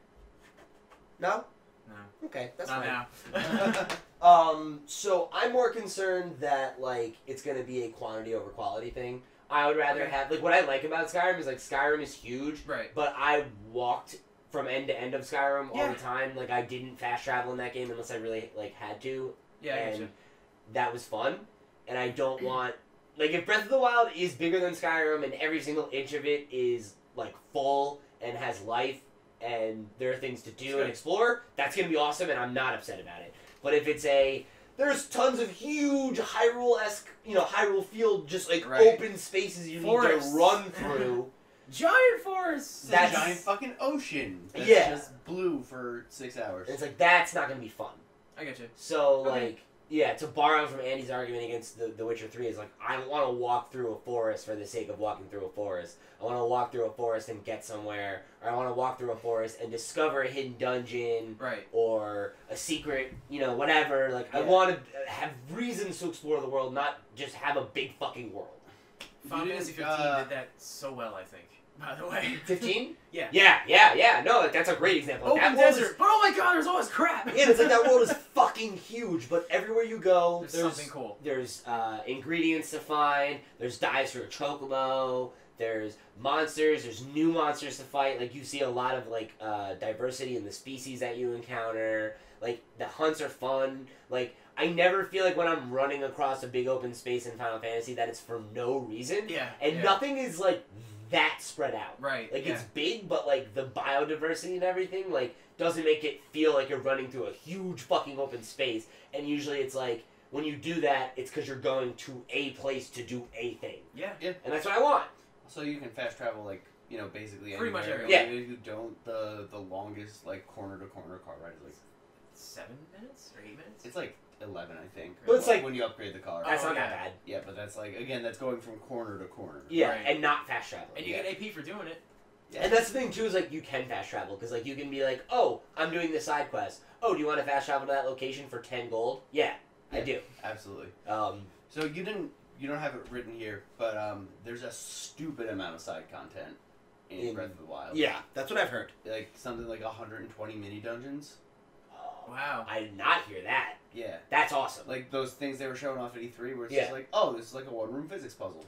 No. No. Okay, that's Not fine. now. Um, so I'm more concerned that like it's gonna be a quantity over quality thing. I would rather Okay. have like what I like about Skyrim is like Skyrim is huge, Right. but I walked from end to end of Skyrim all Yeah. the time. Like I didn't fast travel in that game unless I really like had to, Yeah, I and get you. that was fun. And I don't want like if Breath of the Wild is bigger than Skyrim and every single inch of it is like full and has life and there are things to do good. and explore, that's gonna be awesome, and I'm not upset about it. But if it's a there's tons of huge Hyrule-esque, you know, Hyrule field, just like Right. open spaces you Forests. need to run through. Giant forests. It's That's- a giant fucking ocean. That's Yeah. just blue for six hours. It's like that's not gonna be fun. I get you. So Okay. like yeah, to borrow from Andy's argument against the, the Witcher three is like I don't want to walk through a forest for the sake of walking through a forest. I want to walk through a forest and get somewhere, or I want to walk through a forest and discover a hidden dungeon Right. or a secret, you know, whatever. Like I Yeah. want to have reasons to explore the world, not just have a big fucking world. Final You Fantasy didn't, fifteen uh, did that so well, I think. By the way. Fifteen? Yeah. Yeah, yeah, yeah. No, that's a great example. Like, Open that world is- desert, but oh my god, there's always crap. Yeah, it's like that world is fucking huge, but everywhere you go, There's, there's, something cool. There's uh, ingredients to find. There's dives for a chocobo. There's monsters. There's new monsters to fight. Like you see a lot of like uh, diversity in the species that you encounter. Like the hunts are fun. Like I never feel like when I'm running across a big open space in Final Fantasy that it's for no reason. Yeah. And yeah. nothing is like that spread out. Right. Like yeah. it's big, but like the biodiversity and everything like doesn't make it feel like you're running through a huge fucking open space. And usually it's like when you do that, it's because you're going to a place to do a thing, Yeah. and that's what I want. So you can fast travel like you know basically Pretty much anywhere. everywhere. Yeah. If you don't, the the longest like corner to corner car ride is like Seven minutes or eight minutes? it's like eleven, I think. But it's when- like- when you upgrade the car. That's Oh, not yeah. that bad. Yeah, but that's like again that's going from corner to corner. Yeah, Right. and not fast travel. And you Yeah. get A P for doing it. Yeah. And that's the thing too is like you can fast travel because like you can be like, oh, I'm doing this side quest. Oh, do you want to fast travel to that location for ten gold? Yeah, I Yeah. do. Absolutely. Um, So you didn't you don't have it written here, but um, there's a stupid amount of side content in, In- Breath of the Wild. yeah, that's what I've heard. Like something like one hundred twenty mini dungeons. Oh, Wow. I did not hear that. Yeah. That's awesome. Like those things they were showing off at E three where it's Yeah. just like, oh, this is like a one room physics puzzle.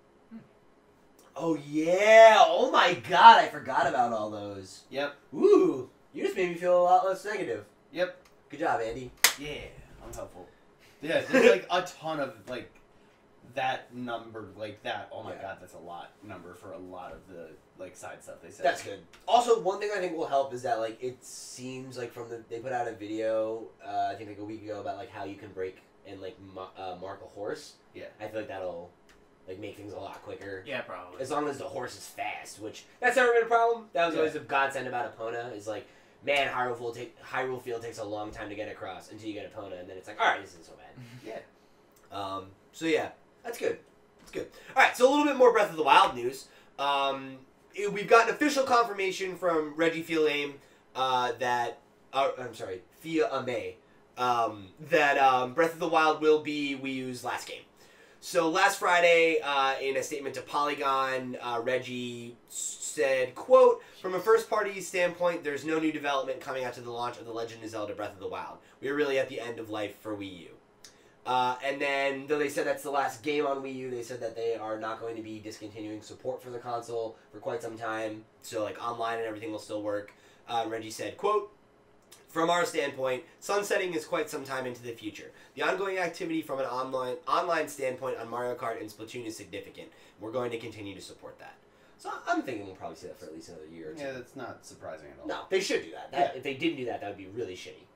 Oh yeah! Oh my god, I forgot about all those. Yep. Ooh, you just made me feel a lot less negative. Yep. Good job, Andy. Yeah. I'm helpful. Yeah, there's like a ton of like that number like that. Oh my Yeah. god, that's a lot number for a lot of the like side stuff they said. That's good. Also, one thing I think will help is that like it seems like from the they put out a video uh, I think like a week ago about like how you can break and like ma- uh, mark a horse. Yeah. I feel like that'll like make things a lot quicker. Yeah, probably. As long as the horse is fast, which that's never been a problem. That was Yeah. always a godsend about Epona. Is like, man, Hyrule Field, take, Hyrule Field takes a long time to get across until you get Epona, and then it's like, all right, this isn't so bad. Yeah. Um, so yeah, that's good. That's good. All right, so a little bit more Breath of the Wild news. Um, it- we've gotten official confirmation from Reggie Fils-Aime uh, that, uh, I'm sorry, Fils-Aime, um, that um, Breath of the Wild will be Wii U's last game. So last Friday, uh, in a statement to Polygon, uh, Reggie said, quote, from a first-party standpoint, there's no new development coming after the launch of The Legend of Zelda Breath of the Wild. We are really at the end of life for Wii U. Uh, and then, though they said that's the last game on Wii U, they said that they are not going to be discontinuing support for the console for quite some time. So, like, online and everything will still work. Uh, Reggie said, quote, from our standpoint, sunsetting is quite some time into the future. The ongoing activity from an online online standpoint on Mario Kart and Splatoon is significant. We're going to continue to support that. So I'm thinking we'll probably see that for at least another year or two. Yeah, that's not surprising at all. No, they should do that. that Yeah. If they didn't do that, that would be really shitty.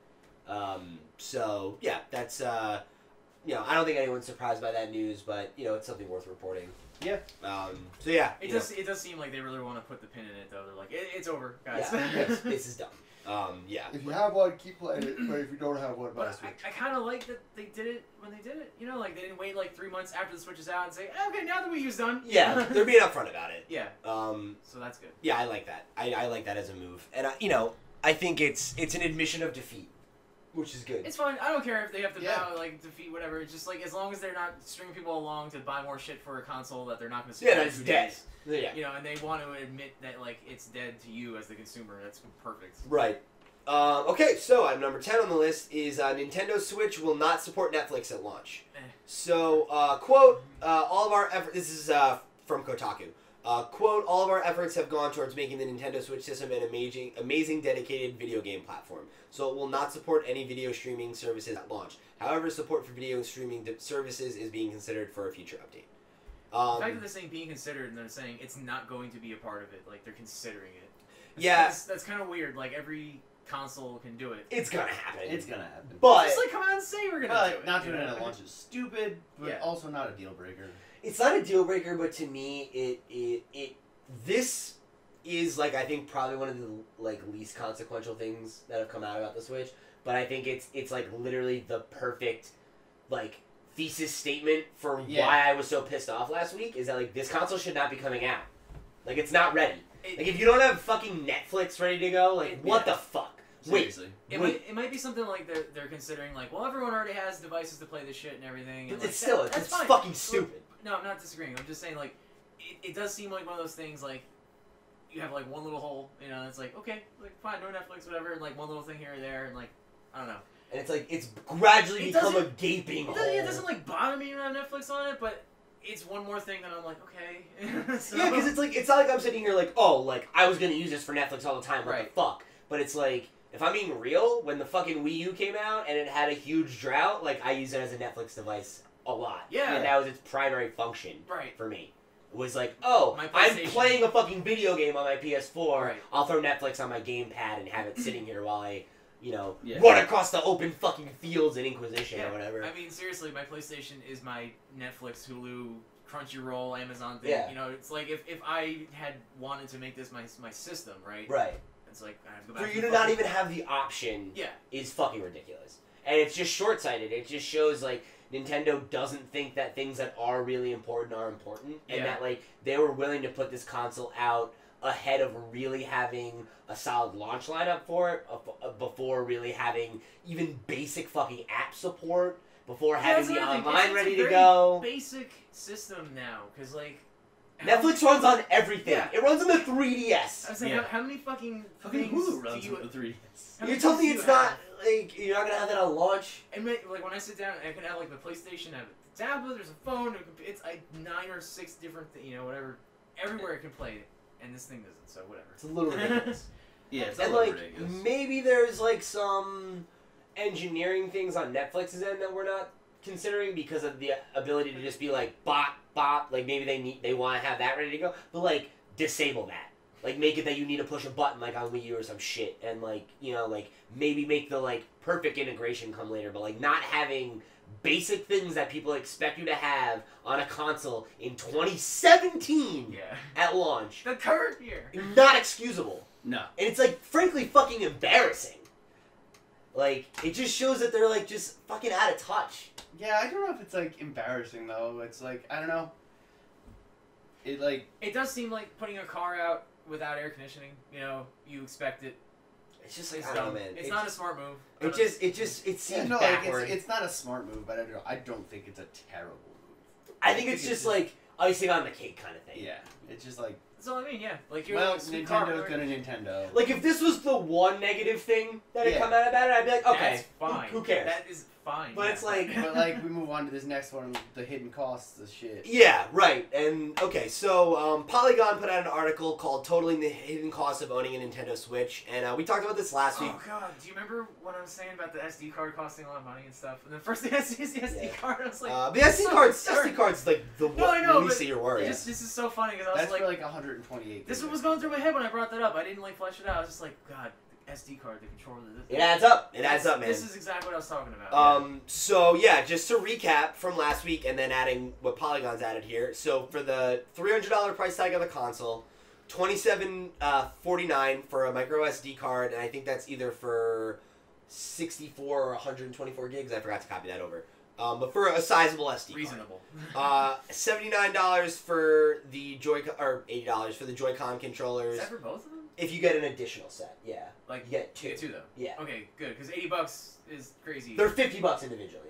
Um, so yeah, that's uh, you know, I don't think anyone's surprised by that news, but you know, it's something worth reporting. Yeah. Um, so yeah, It does. Know. It does seem like they really want to put the pin in it, though. They're like, it, it's over, guys. Yeah, yes, this is done. Um, yeah. If you have one, keep playing it. But if you don't have one, buy a But Switch. I, I kind of like that they did it when they did it. You know, like they didn't wait like three months after the Switch is out and say, okay, now the Wii U's done. Yeah, they're being upfront about it. Yeah. Um, so that's good. Yeah, I like that. I, I like that as a move, and I, you know, I think it's it's an admission of defeat, which is good. It's fine. I don't care if they have to Yeah. bow, like defeat whatever. It's just like as long as they're not stringing people along to buy more shit for a console that they're not going to see. Yeah, in that's two dead. days. Yeah. You know, and they want to admit that like it's dead to you as the consumer. That's perfect. Right. Um, okay, so item number ten on the list is uh, Nintendo Switch will not support Netflix at launch. Eh. So, uh, quote, uh, all of our efforts, this is uh, from Kotaku, uh, quote, all of our efforts have gone towards making the Nintendo Switch system an amazing, amazing dedicated video game platform. So it will not support any video streaming services at launch. However, support for video streaming services is being considered for a future update. Um, the fact that they're saying being considered and they're saying it's not going to be a part of it, like they're considering it. That's, Yeah. That's, that's kind of weird. Like every console can do it. It's gonna happen. It's gonna happen. But Just like come out and say we're gonna But do it. not you doing it know? at launch is stupid, but Yeah. also not a deal breaker. it's not a deal breaker, but to me, it it it this is like I think probably one of the like least consequential things that have come out about the Switch. But I think it's it's like literally the perfect like thesis statement for Yeah. why I was so pissed off last week. Is that like this console should not be coming out. Like it's not ready. It- Like if you don't have fucking Netflix ready to go, like It- what yeah. the fuck? Seriously. It Wait. might, it might be something like they're, they're considering, like, well, everyone already has devices to play this shit and everything. And But like, it's still that- it's, that's it's fine. fucking stupid. No, I'm not disagreeing. I'm just saying, like, it, it does seem like one of those things, like, you have, like, one little hole, you know, and it's like, okay, like, fine, no Netflix, whatever, and, like, one little thing here or there, and, like, I don't know. And it's like it's gradually It become a doesn't- gaping It hole. doesn't, it doesn't, like, bother me to have Netflix on it, but it's one more thing that I'm like, okay. so, Yeah, because it's like it's not like I'm sitting here like, oh, like I was gonna use this for Netflix all the time. What Right. the fuck? But it's like if I'm being real, when the fucking Wii U came out and it had a huge drought, like I use it as a Netflix device a lot. Yeah. and that was its primary function Right. for me. It was like, oh, My I'm PlayStation. playing a fucking video game on my P S four. Right. I'll throw Netflix on my gamepad and have it sitting here while I, you know, Yeah. run across the open fucking fields in Inquisition Yeah. or whatever. I mean, seriously, my PlayStation is my Netflix, Hulu, Crunchyroll, Amazon thing. Yeah. You know, it's like if, if I had wanted to make this my my system, right? Right. It's like I have to go back For to you the to not fucking- even have the option Yeah. is fucking ridiculous. And it's just short-sighted. It just shows, like, Nintendo doesn't think that things that are really important are important. And Yeah. that, like, they were willing to put this console out ahead of really having a solid launch lineup for it, uh, before really having even basic fucking app support, before Yeah, having that's the another thing. online It's- ready it's a to very go. Basic system now, because like Netflix runs on everything. Yeah. It runs on the three D S. I was saying, Yeah. how, how many fucking Fucking things Hulu runs do you? with the three D S. how You're many telling me things it's do you not, have? like, you're not gonna have that on launch? And ma- like when I sit down, I can have like the PlayStation, I have a tablet, there's a phone, a comp- it's like nine or six different, th- you know, whatever. Everywhere it can play it, and this thing doesn't. So whatever. It's a little ridiculous. Yeah, it's And a little like ridiculous. maybe there's like some engineering things on Netflix's end that we're not considering because of the ability to just be like bop bop. Like maybe they need they want to have that ready to go, but like disable that. Like make it that you need to push a button like on Wii U or some shit, and like you know like maybe make the like perfect integration come later, but like not having basic things that people expect you to have on a console in twenty seventeen Yeah. at launch. The current year. Not excusable. No. And it's like, frankly, fucking embarrassing. Like, it just shows that they're like just fucking out of touch. Yeah, I don't know if it's like embarrassing though. It's like I don't know. It like It does seem like putting a car out without air conditioning. You know, you expect it. It's just like, It's I don't know, dumb. man. It's It not just- a smart move. It just, it just, it yeah, seems no, like backward. it's, it's not a smart move, but I don't. I don't think it's a terrible move. I think it's just like icing on the cake kind of thing. Yeah, it's just like That's all I mean. Yeah, like you're well, like, sweet car, Nintendo's right? gonna Nintendo. Like, if this was the one negative thing that had Yeah. come out about it, I'd be like, okay, That's fine. who, who cares? That is fine. But yeah. it's like- But like we move on to this next one, the hidden costs of shit. Yeah, right. And okay, so um, Polygon put out an article called "Totaling the Hidden Costs of Owning a Nintendo Switch," and uh, we talked about this last week. Oh god, do you remember what I was saying about the S D card costing a lot of money and stuff? And the first thing I see is the S D Yeah. card. I was like, Uh, the S D so cards, absurd. S D cards, like the No, I know, least but of your worries. This, this is so funny because I was That's like, for like one hundred twenty-eight. this one was going through my head when I brought that up. I didn't like flesh it out. I was just like, God, S D card, the controller. It adds up. It adds up, man. This is exactly what I was talking about. Um. So yeah, just to recap from last week, and then adding what Polygon's added here. So for the three hundred dollar price tag of the console, twenty-seven forty-nine for a micro S D card, and I think that's either for sixty-four or one hundred twenty-four gigs. I forgot to copy that over. Um, but for a sizable S D Reasonable. card. uh, seventy-nine dollars for the Joy or eighty dollars for the Joy-Con controllers. Is that for both of them? If you get an additional set, yeah. Like you get two. You get two though. Yeah. Okay, good. Because eighty bucks is crazy. They're fifty bucks individually.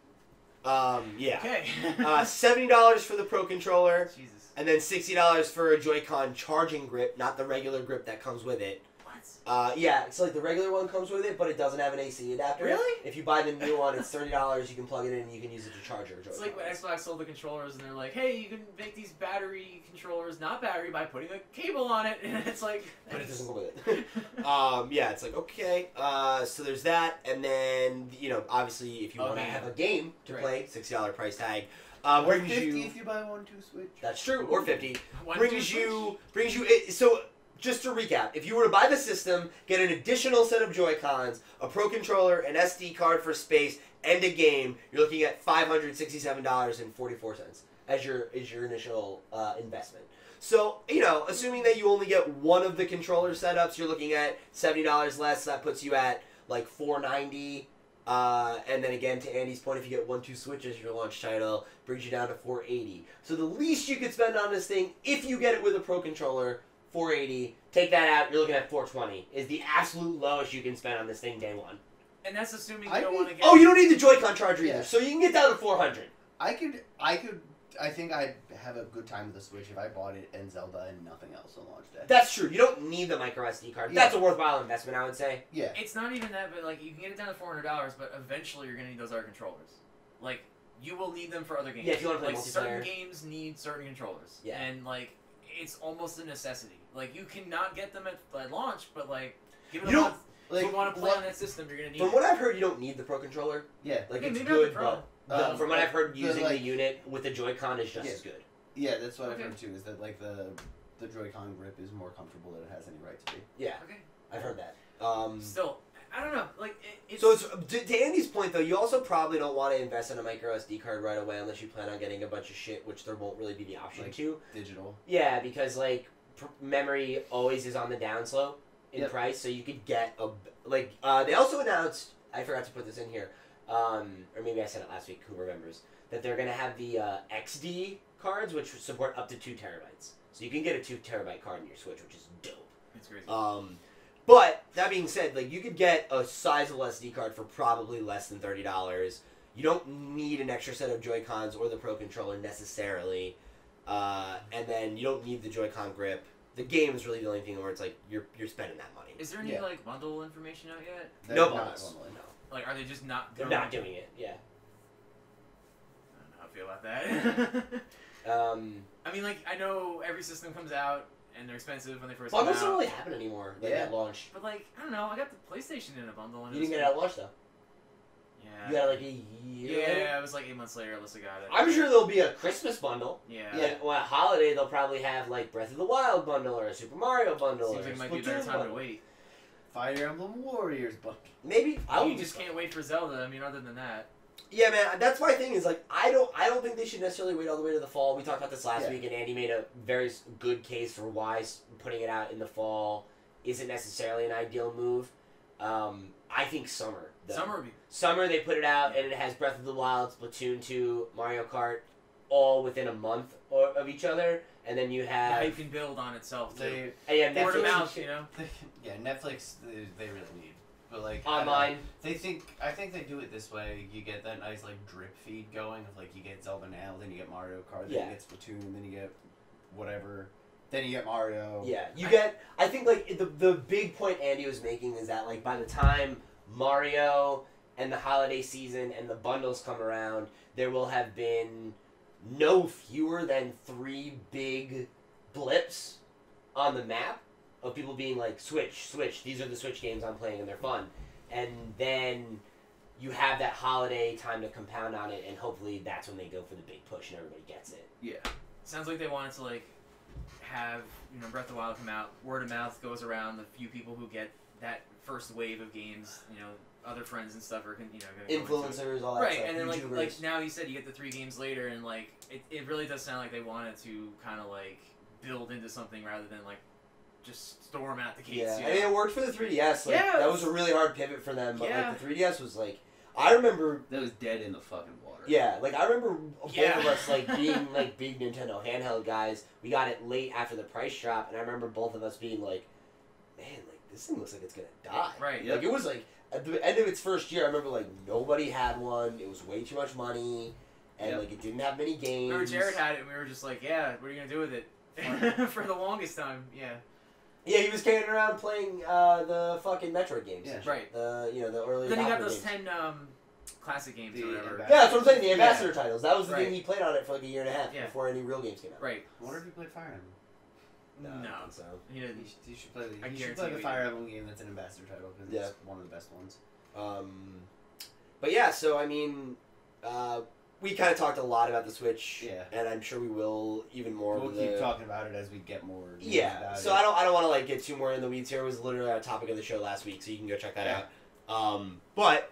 Um, yeah. Okay. uh, seventy dollars for the Pro controller, Jesus. and then sixty dollars for a Joy-Con charging grip, not the regular grip that comes with it. What? Uh, yeah, it's like the regular one comes with it, but it doesn't have an A C adapter. Really? If you buy the new one, it's thirty dollars. You can plug it in and you can use it to charge your Joy-Con. It's like when Xbox sold the controllers and they're like, hey, you can make these battery controllers not battery by putting a cable on it. And it's like... But it doesn't go with it. um, yeah, it's like, okay. Uh, so there's that. And then, you know, obviously, if you Oh, want to man. have a game to Right. play, sixty dollar price tag. Uh, Or brings fifty you... if you buy one two Switch. That's true. Or fifty. One, brings two, you... Brings you... It, so... Just to recap, if you were to buy the system, get an additional set of Joy-Cons, a Pro Controller, an S D card for space, and a game, you're looking at five hundred sixty-seven dollars and forty-four cents as your is your initial uh, investment. So, you know, assuming that you only get one of the controller setups, you're looking at seventy dollars less. That puts you at like four ninety. Uh, and then again, to Andy's point, if you get one two Switches, your launch title brings you down to four eighty. So the least you could spend on this thing, if you get it with a Pro Controller, four eighty. Take that out, you're looking at four twenty. Is the absolute lowest you can spend on this thing day one. And that's assuming you I don't think- want to get... Oh, you don't need the Joy-Con charger either, Yeah. so you can get down to four hundred. I could, I could, I think I'd have a good time with the Switch if I bought it and Zelda and nothing else on launch day. That's true. You don't need the micro S D card. Yeah. That's a worthwhile investment, I would say. Yeah. It's not even that, but like you can get it down to four hundred dollars, but eventually you're gonna need those other controllers. Like you will need them for other games. Yeah, if you wanna play like multiplayer. certain games need certain controllers. Yeah. And like it's almost a necessity. Like you cannot get them at, at launch, but like give it You a don't- month. Like, if you want to play what- on that system, you're gonna need. From it. what I've heard, you don't need the Pro Controller. Yeah. Like, Yeah, it's maybe not good, the Pro. but the, Um, from what I've heard, the, using like- the unit with the Joy-Con is just Yeah. as good. Yeah, that's what Okay. I've heard too. Is that like the the Joy-Con grip is more comfortable than it has any right to be. Yeah, Okay. I've heard that. Um, Still, I don't know. Like it, it's. so it's to, to Andy's point though, you also probably don't want to invest in a micro S D card right away unless you plan on getting a bunch of shit, which there won't really be the option Like- to. Digital. Yeah, because like pr- memory always is on the downslope in Yep. price, so you could get a like. Uh, they also announced. I forgot to put this in here, um, or maybe I said it last week. Who remembers that they're gonna have the uh, X D cards, which support up to two terabytes. So you can get a two terabyte card in your Switch, which is dope. It's crazy. Um, but that being said, like you could get a sizable S D card for probably less than thirty dollars. You don't need an extra set of Joy-Cons or the Pro Controller necessarily, uh, and then you don't need the Joy-Con grip. The game is really the only thing where it's like you're you're spending that money. Is there any Yeah. like bundle information out yet? They're Nope. not Not bundling. no. Like, are they just not? They're throwing not it? doing it. Yeah. I don't know how I feel about that. Um, I mean, like, I know every system comes out and they're expensive when they first bundles come don't out. really happen anymore. Like Yeah. at launch. But like, I don't know. I got the PlayStation in a bundle. And You it didn't was get it at launch though. Yeah. You got it like a year. Yeah, it was like eight months later. Alyssa got it. I'm sure there'll be a Christmas bundle. Yeah. Yeah. And well, at holiday they'll probably have like Breath of the Wild bundle or a Super Mario bundle Seems or like a it might be a better Splatoon time to bundle. wait. Fire Emblem Warriors bundle. Maybe I you would just can't wait for Zelda. I mean, other than that. Yeah, man, that's my thing. Is like I don't, I don't think they should necessarily wait all the way to the fall. We talked about this last Yeah. week, and Andy made a very s- good case for why s- putting it out in the fall isn't necessarily an ideal move. Um, I think summer. Though. Summer would be. Summer, they put it out, and it has Breath of the Wild, Splatoon two, Mario Kart, all within a month or, of each other, and then you The have hype can build on itself too. They, and yeah, Word of Netflix mouth, you know. they, yeah, Netflix. They, they really need, but like I don't know. online. They think I think they do it this way. You get that nice like drip feed going of like you get Zelda now, then you get Mario Kart, then Yeah. you get Splatoon, then you get whatever, then you get Mario. Yeah, you I- get. I think like the the big point Andy was making is that like by the time Mario and the holiday season and the bundles come around, there will have been no fewer than three big blips on the map of people being like, Switch, Switch, these are the Switch games I'm playing and they're fun. And then you have that holiday time to compound on it, and hopefully that's when they go for the big push and everybody gets it. Yeah. Sounds like they wanted to like have you know Breath of the Wild come out. Word of mouth goes around. The few people who get that first wave of games, you know, other friends and stuff are, you know, gonna influencers, all that right, stuff. and then like, YouTubers. like now you said you get the three games later, and like it, it really does sound like they wanted to kind of like build into something rather than like just storm out the gates. Yeah, you I know? mean it worked for the three D S. Like, Yeah, that it was was- a really hard pivot for them. But Yeah. like the three D S was like, I remember. That was dead in the fucking water. Yeah, like I remember both Yeah. of us like being like big Nintendo handheld guys. We got it late after the price drop, and I remember both of us being like, "Man, like this thing looks like it's gonna die." Right. Like it was like at the end of its first year. I remember like nobody had one. It was way too much money, and Yep. like it didn't have many games. Remember Jared had it, and we were just like, yeah, what are you gonna do with it? For the longest time, yeah. Yeah, he was carrying around playing uh, the fucking Metroid games. Yeah. Right. The you know the early. Then he got adopter those games. ten um, classic games The or whatever. Ambassador- Yeah, that's what I'm saying. The Yeah. ambassador titles. That was the Right. thing he played on it for like a year and a half Yeah. before any real games came out. Right. I wonder if he played Fire Emblem. No, I No. don't think so. He You didn't. should, you should play the, I you should guarantee play the you Fire he Emblem game that's an ambassador title because Yeah. it's one of the best ones. Um, but yeah, so I mean, uh, we kind of talked a lot about the Switch, Yeah. and I'm sure we will even more. We'll with keep the, talking about it as we get more. news Yeah, about so it. I don't, I don't want to like get too more in the weeds here. It was literally our topic of the show last week, so you can go check that Yeah. out. Um, but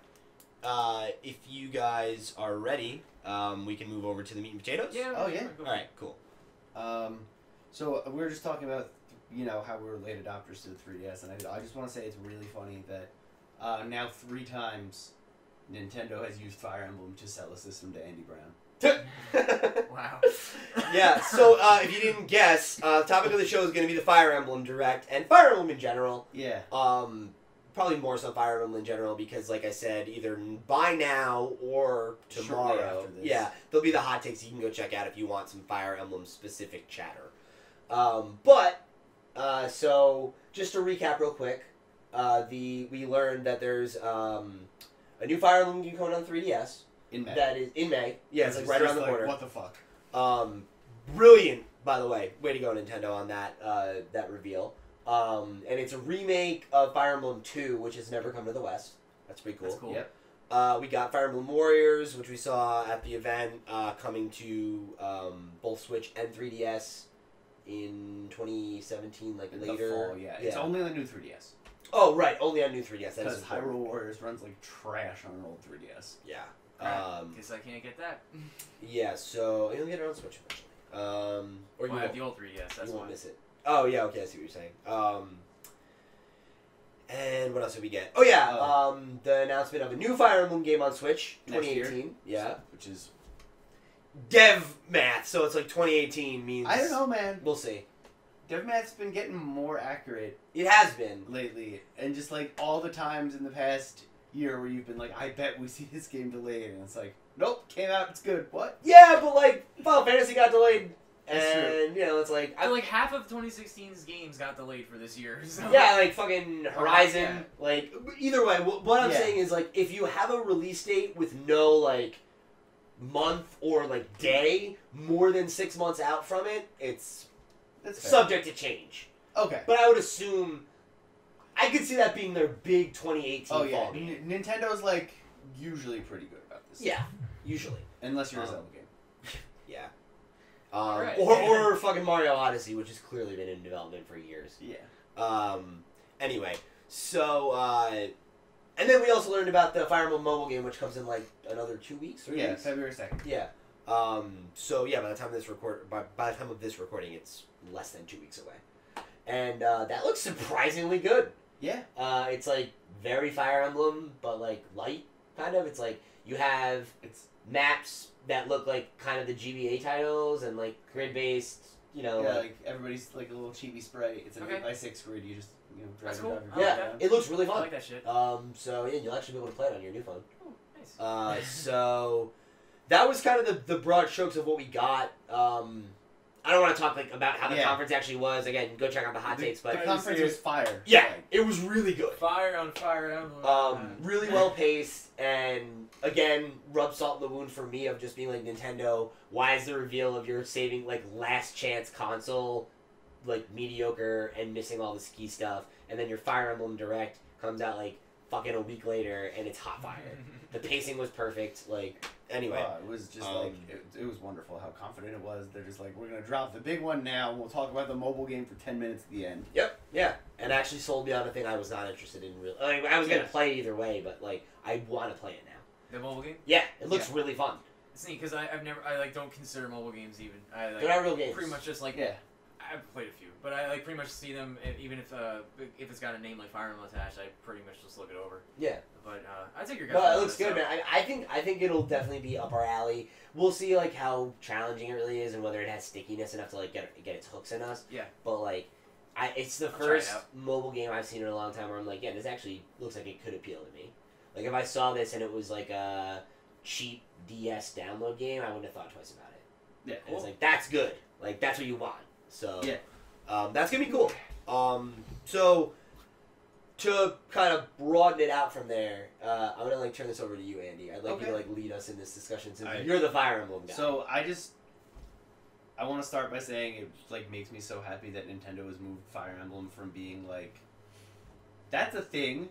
uh, if you guys are ready, um, we can move over to the meat and potatoes. Yeah. Oh, yeah. Go All right, cool. Um, so we were just talking about, you know, how we were late adopters to the three D S, and I, I just want to say it's really funny that uh, now three times Nintendo has used Fire Emblem to sell a system to Andy Brown. Wow. Yeah, so uh, if you didn't guess, uh, the topic of the show is going to be the Fire Emblem Direct, and Fire Emblem in general. Yeah. Um, probably more so Fire Emblem in general because, like I said, either by now or Shortly tomorrow, after this. yeah, there'll be the hot takes you can go check out if you want some Fire Emblem specific chatter. Um, but uh, so just to recap real quick, uh, the we learned that there's um, a new Fire Emblem game coming on three D S. In May. That is in May. Yeah, it's like right around the corner. What the fuck? Um, brilliant, by the way. Way to go, Nintendo, on that uh, that reveal. Um, and it's a remake of Fire Emblem two, which has never come to the West. That's pretty cool. That's cool. Yep. Uh, we got Fire Emblem Warriors, which we saw at the event, uh, coming to um, both Switch and three D S in twenty seventeen, like In later. the fall, yeah. It's only on the new three D S. Oh, right, only on new three D S. That is Because Hyrule important. Warriors runs like trash on an old three D S. Yeah. Crap. Um, Guess I can't get that. yeah, so you'll get it on Switch eventually. Um, or you Well, I have won't. the old three D S. That's you why. won't miss it. Oh yeah, okay, I see what you're saying. Um, and what else did we get? Oh yeah, Oh. um, the announcement of a new Fire Emblem game on Switch, Next twenty year. eighteen. Yeah, Which is. dev math, so it's like twenty eighteen means. I don't know, man. We'll see. DevMath's been getting more accurate It has been. lately, and just like all the times in the past year where you've been like, I bet we see this game delayed, and it's like, nope, came out, it's good. What? Yeah, but like Final Fantasy got delayed, That's true. and you know it's like I like half of twenty sixteen's games got delayed for this year. So. yeah, like fucking Horizon. Yeah. Like either way, wh- what I'm Yeah. saying is like if you have a release date with no like month or like day more than six months out from it, it's That's fair. subject to change. Okay. But I would assume I could see that being their big twenty eighteen Oh yeah, fall game. N- Nintendo's like usually pretty good about this. Yeah, usually. Unless you're Um, a Zelda game. Yeah. Um, Alright. or or fucking Mario Odyssey, which has clearly been in development for years. Yeah. Um. Anyway, so uh, and then we also learned about the Fire Emblem mobile game, which comes in like another two weeks. Three Yeah, weeks? February second. Yeah. Um. So yeah, by the time of this record, by by the time of this recording, it's less than two weeks away, and uh, that looks surprisingly good. Yeah. Uh, it's like very Fire Emblem, but like light kind of. It's like you have It's maps that look like kind of the G B A titles and like grid based. You know, yeah, like, like everybody's like a little chibi sprite. It's an Okay. eight by six grid. You just you know drive That's and cool. drive and I drive yeah, like around. it looks really I fun. like that shit. Um, so yeah, you'll actually be able to play it on your new phone. Oh, nice. Uh, so that was kind of the, the broad strokes of what we got. Um, I don't want to talk like about how the Yeah. conference actually was. Again, go check out the hot The- takes. The But conference was fire. yeah, Like, it was really good. Fire on fire. Emblem. Um, really well paced, and again, rub salt in the wound for me of just being like Nintendo. Why is the reveal of your saving like last chance console like mediocre and missing all the ski stuff, and then your Fire Emblem Direct comes out like fucking a week later and it's hot fire. The pacing was perfect. Like Anyway, Oh, it was just um, like it, it was wonderful how confident it was. They're just like, we're gonna drop the big one now, and we'll talk about the mobile game for ten minutes at the end. Yep, yeah, and actually sold me on a thing I was not interested in. Real, like, I was gonna Yeah. play either way, but like I want to play it now. The mobile game? Yeah, it looks Yeah. really fun. It's neat because I've never, I like don't consider mobile games even. I like They're not real games. pretty much just like Yeah. I've played a few, but I like pretty much see them e- even if uh if it's got a name like Fire Emblem attached, I pretty much just look it over. Yeah. But uh, I take your guys. No, on it looks this, good, so- man. I, I think I think it'll definitely be up our alley. We'll see like how challenging it really is and whether it has stickiness enough to like get get its hooks in us. Yeah. But like, I it's the I'll try it first out. mobile game I've seen in a long time where I'm like, yeah, this actually looks like it could appeal to me. Like if I saw this and it was like a cheap D S download game, I wouldn't have thought twice about it. Yeah. And it's like that's good. Like that's what you want. So Yeah. um, that's gonna be cool. Um, so to kind of broaden it out from there, uh, I'm gonna like turn this over to you, Andy. I'd like you Okay. to like lead us in this discussion since Alright. you're the Fire Emblem guy. So I just, I want to start by saying it like makes me so happy that Nintendo has moved Fire Emblem from being like, that's a thing,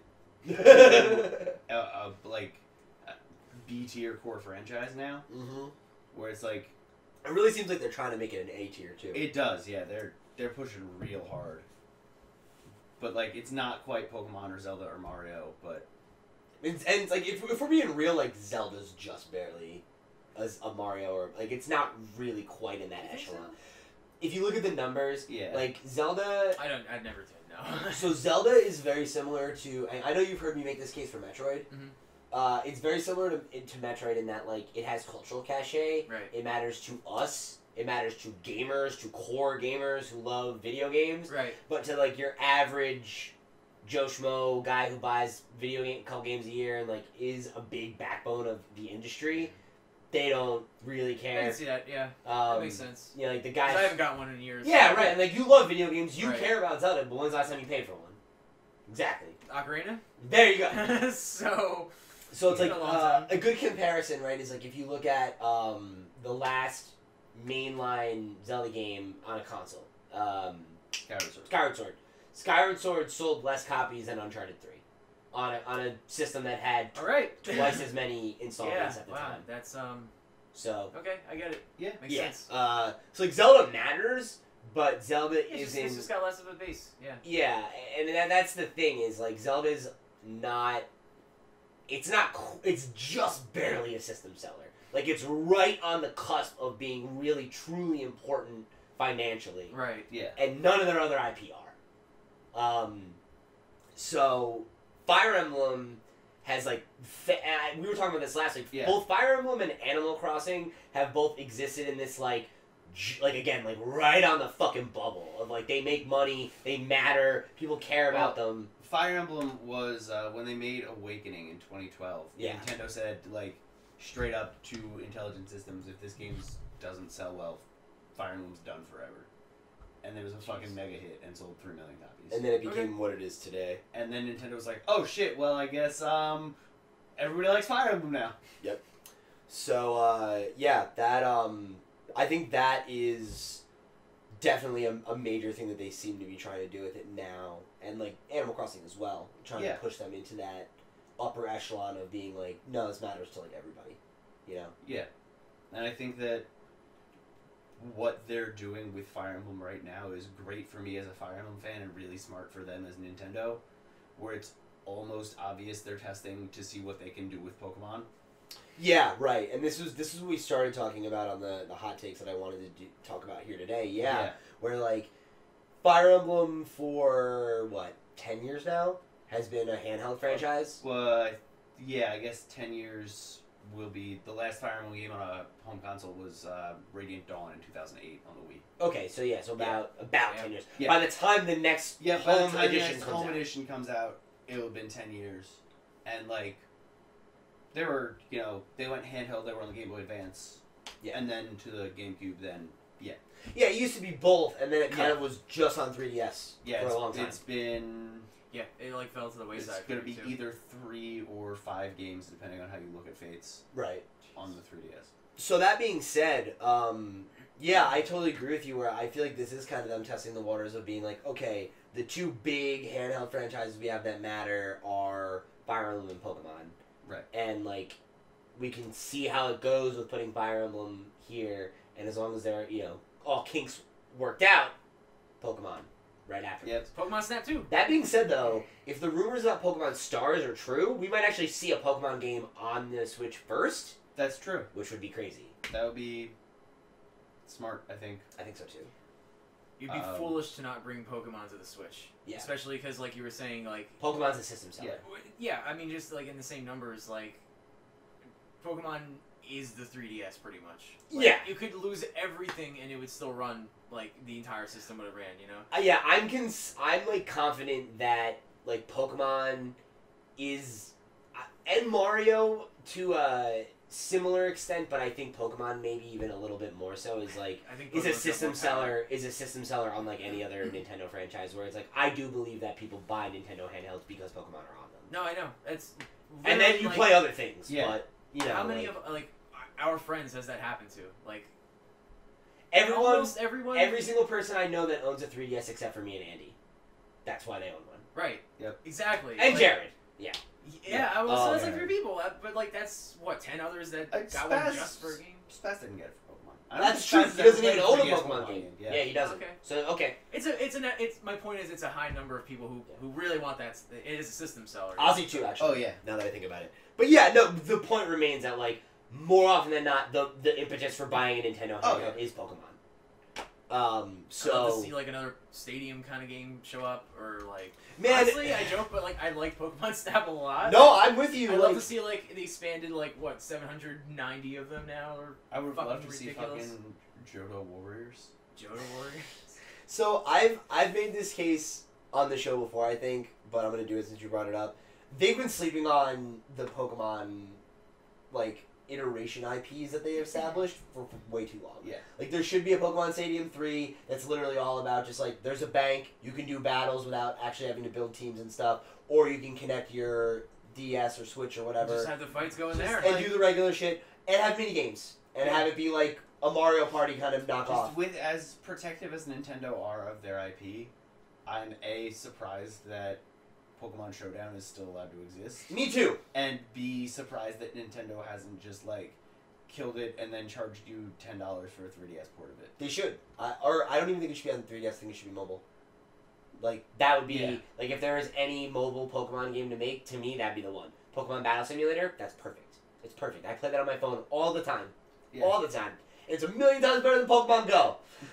a, a like a B tier core franchise now, hmm where it's like It really seems like they're trying to make it an A tier too. it does, yeah. They're they're pushing real hard, but like it's not quite Pokemon or Zelda or Mario, but It's, and it's like if, if we're being real, like Zelda's just barely as a Mario, or like it's not really quite in that You think so? echelon. If you look at the numbers, yeah, like Zelda. I don't. I never did. No. So Zelda is very similar to. I I know you've heard me make this case for Metroid. Mhm. Uh, it's very similar to, to Metroid in that like it has cultural cachet. Right. It matters to us. It matters to gamers, to core gamers who love video games. Right. But to like your average Joe Schmo guy who buys video game couple games a year and like is a big backbone of the industry, they don't really I care. can see that. Yeah. Um, that makes sense. You know, like the 'Cause guys. I haven't got one in years. Yeah, right. And like you love video games, you Right. care about Zelda, but when's the last time you paid for one? Exactly. Ocarina. There you go. so. So it's It's like been a long uh, time. a good comparison, right? Is like if you look at um, the last mainline Zelda game on a console, um, Skyward Sword. Skyward Sword. Skyward Sword sold less copies than Uncharted three, on a on a system that had All right. twice as many Yeah. installments at the Wow. time. That's um. So Okay, I get it. Yeah. Makes yeah, sense. uh, so like Zelda matters, but Zelda It's is just, in it's just got less of a base. Yeah. yeah, and that, that's the thing is like Zelda's not. It's not. qu- It's just barely a system seller. Like it's right on the cusp of being really truly important financially, Right. Yeah. and none of their other I P are. Um, so Fire Emblem has like fa- and I- we were talking about this last week. Yeah. Both Fire Emblem and Animal Crossing have both existed in this like. j- Like again, like right on the fucking bubble of like they make money, they matter, people care about them. Fire Emblem was uh, when they made Awakening in twenty twelve. Yeah. Nintendo said like straight up to Intelligent Systems, if this game doesn't sell well, Fire Emblem's done forever. And it was a fucking mega hit and sold three million copies. And then it became Okay. what it is today. And then Nintendo was like, "Oh shit! Well, I guess um, everybody likes Fire Emblem now." So uh, yeah, that um, I think that is definitely a, a major thing that they seem to be trying to do with it now, and like Animal Crossing as well, trying Yeah. to push them into that upper echelon of being like, no, this matters to like everybody, you know. Yeah, and I think that what they're doing with Fire Emblem right now is great for me as a Fire Emblem fan and really smart for them as Nintendo, where it's almost obvious they're testing to see what they can do with Pokemon. Yeah, right. And this was this is what we started talking about on the, the hot takes that I wanted to do, talk about here today. Yeah, Yeah. where like Fire Emblem for what ten years now has been a handheld franchise. Well, I- yeah, I guess ten years will be the last Fire Emblem game on a home console was uh, Radiant Dawn in two thousand eight on the Wii. Okay, so yeah, so about about Yeah. ten years. Yeah. By the time the next Yeah, by the home time the edition next comes home out. edition comes out, it will have been ten years, and like, they were, you know, they went handheld. They were on the Game Boy Advance, Yeah. and then to the GameCube. Then Yeah, it used to be both, and then it kind Yeah. of was just on three D S yeah, for it's, a long time. it's been Yeah. It like fell to the it's wayside. going to for be me, too. either three or five games depending on how you look at Fates Right. on the three D S. So that being said, um, yeah, I totally agree with you. Where I feel like this is kind of them testing the waters of being like, okay, the two big handheld franchises we have that matter are Fire Emblem and Pokemon, Right. and like we can see how it goes with putting Fire Emblem here, and as long as they're, you know, all kinks worked out, Pokemon right after. Yep. Pokemon Snap too. That being said, though, if the rumors about Pokemon Stars are true, we might actually see a Pokemon game on the Switch first. That's true. Which would be crazy. That would be smart, I think. I think so too. You'd be Um, foolish to not bring Pokemon to the Switch. Yeah. Especially because, like you were saying, like... Pokemon's a system seller. Yeah, I mean, just, like, in the same numbers, like... Pokemon is the three D S, pretty much. Like, Yeah. You could lose everything and it would still run, like, the entire system would have ran, you know? Uh, yeah, I'm cons- I'm, like, confident that, like, Pokemon is... Uh, and Mario, to a similar extent, but I think Pokemon maybe even a little bit more so, is, like... I think Is a Pokemon's got system more power. seller is a system seller unlike any other Nintendo franchise where it's like I do believe that people buy Nintendo handhelds because Pokemon are on them. No, I know. It's And then literally, you like, play other things, Yeah. but you know How many like, of, like, our friends has that happened to? Like, everyone almost everyone... every single person I know that owns a three D S except for me and Andy. That's why they own one. Right. Yep. Exactly. And Like, Jared. Yeah. Yeah, I was, so Oh, that's like yeah. three people, uh, but like that's what ten others that Like, got one Spaz- just for a game. Spaz didn't get it for Pokemon. I don't That's think true. Spaz He has doesn't ever even played own a three D S Pokemon game. Yeah. Yeah, he doesn't. Okay. So okay. It's a, it's a, it's. My point is, it's a high number of people who, who really want that. It is a system seller. Ozzy too, actually. Oh, yeah. Now that I think about it. But yeah, no. The point remains that like more often than not, the the impetus for buying a Nintendo Oh, handheld yeah. is Pokemon. Um. So I'd love So to see like another stadium kind of game show up, or like. man, Honestly, I joke, but like I like Pokemon Snap a lot. no, I'm with you. I'd like, love to see like the expanded like what seven hundred ninety of them now, or I would Fucking love to see ridiculous. fucking Johto Warriors. Johto Warriors. So I've I've made this case on the show before, I think, but I'm gonna do it since you brought it up. They've been sleeping on the Pokemon, like iteration I Ps that they established for, for way too long. Yeah. Like there should be a Pokemon Stadium three that's literally all about just like there's a bank, you can do battles without actually having to build teams and stuff, or you can connect your D S or Switch or whatever. Just have the fights go in Just there. and like- do the regular shit and have mini games and Yeah. have it be like a Mario Party kind of knockoff. Just with as protective as Nintendo are of their I P, I'm A, surprised that Pokemon Showdown is still allowed to exist, Me too. and B, surprised that Nintendo hasn't just like killed it and then charged you ten dollars for a three D S port of it. They should. I or I don't even think it should be on the three D S. I think it should be mobile. Like, that would be... Yeah. Like, if there is any mobile Pokemon game to make, to me, that'd be the one. Pokemon Battle Simulator, that's perfect. It's perfect. I play that on my phone all the time. Yeah. All the time. It's a million times better than Pokemon Go.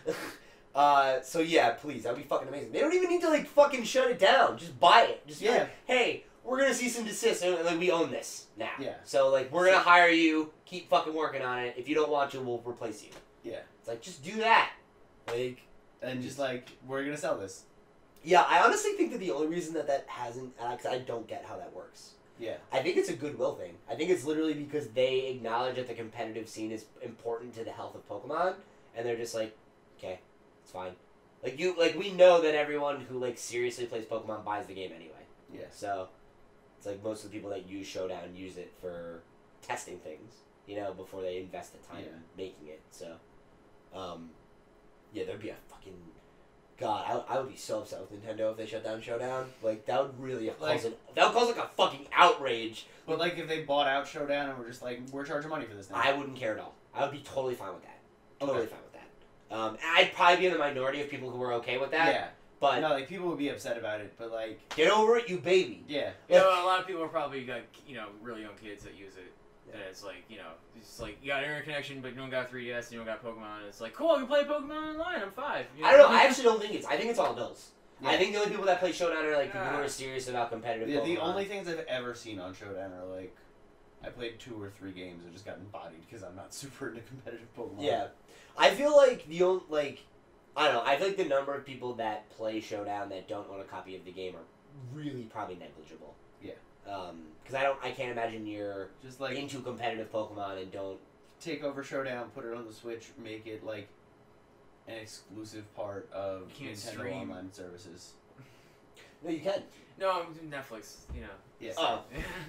uh, so, yeah, please. That would be fucking amazing. They don't even need to, like, fucking shut it down. Just buy it. Just be Yeah. like, hey, we're gonna cease and desist, and like, we own this now. Yeah. So, like, we're gonna hire you, keep fucking working on it. If you don't want to, we'll replace you. Yeah. It's like, just do that. Like, And just like, we're gonna sell this. yeah, I honestly think that the only reason that that hasn't, because I don't get how that works. Yeah. I think it's a goodwill thing. I think it's literally because they acknowledge that the competitive scene is important to the health of Pokemon, and they're just like, okay, it's fine. Like you, like we know that everyone who like seriously plays Pokemon buys the game anyway. Yeah. So, it's like most of the people that use Showdown use it for testing things, you know, before they invest the time Yeah. in making it. So, um, yeah, there'd be a fucking God. I, I would be so upset with Nintendo if they shut down Showdown. Like that would really cause Like- an, that would cause like a fucking outrage. But like, if they bought out Showdown and were just like, we're charging money for this now. I wouldn't care at all. I would be totally fine with that. Totally Okay. fine with that. Um, I'd probably be in the minority of people who were okay with that. Yeah. But No, like people would be upset about it, but like, get over it, you baby. yeah. You know, a lot of people are probably got, you know, really young kids that use it. Yeah. And it's like, you know, it's like you got internet connection, but you don't got three D S, and you don't got Pokemon. It's like, cool, I can play Pokemon online. I'm five. You I don't know. I actually don't think it's. I think it's all adults. Yeah. I think the only people that play Showdown are like people who Yeah. are serious about competitive. Yeah, the Pokemon. only things I've ever seen on Showdown are like, I played two or three games and just gotten bodied because I'm not super into competitive Pokemon. Yeah, I feel like the only like, I don't know. I feel like the number of people that play Showdown that don't own a copy of the game are really probably negligible. Yeah. Um, because I don't. I can't imagine you're Just like into competitive Pokemon and don't. take over Showdown, put it on the Switch, make it like an exclusive part of You can't Nintendo stream. Online services. No, you can. No, I'm doing Netflix. You know. Yeah. Oh.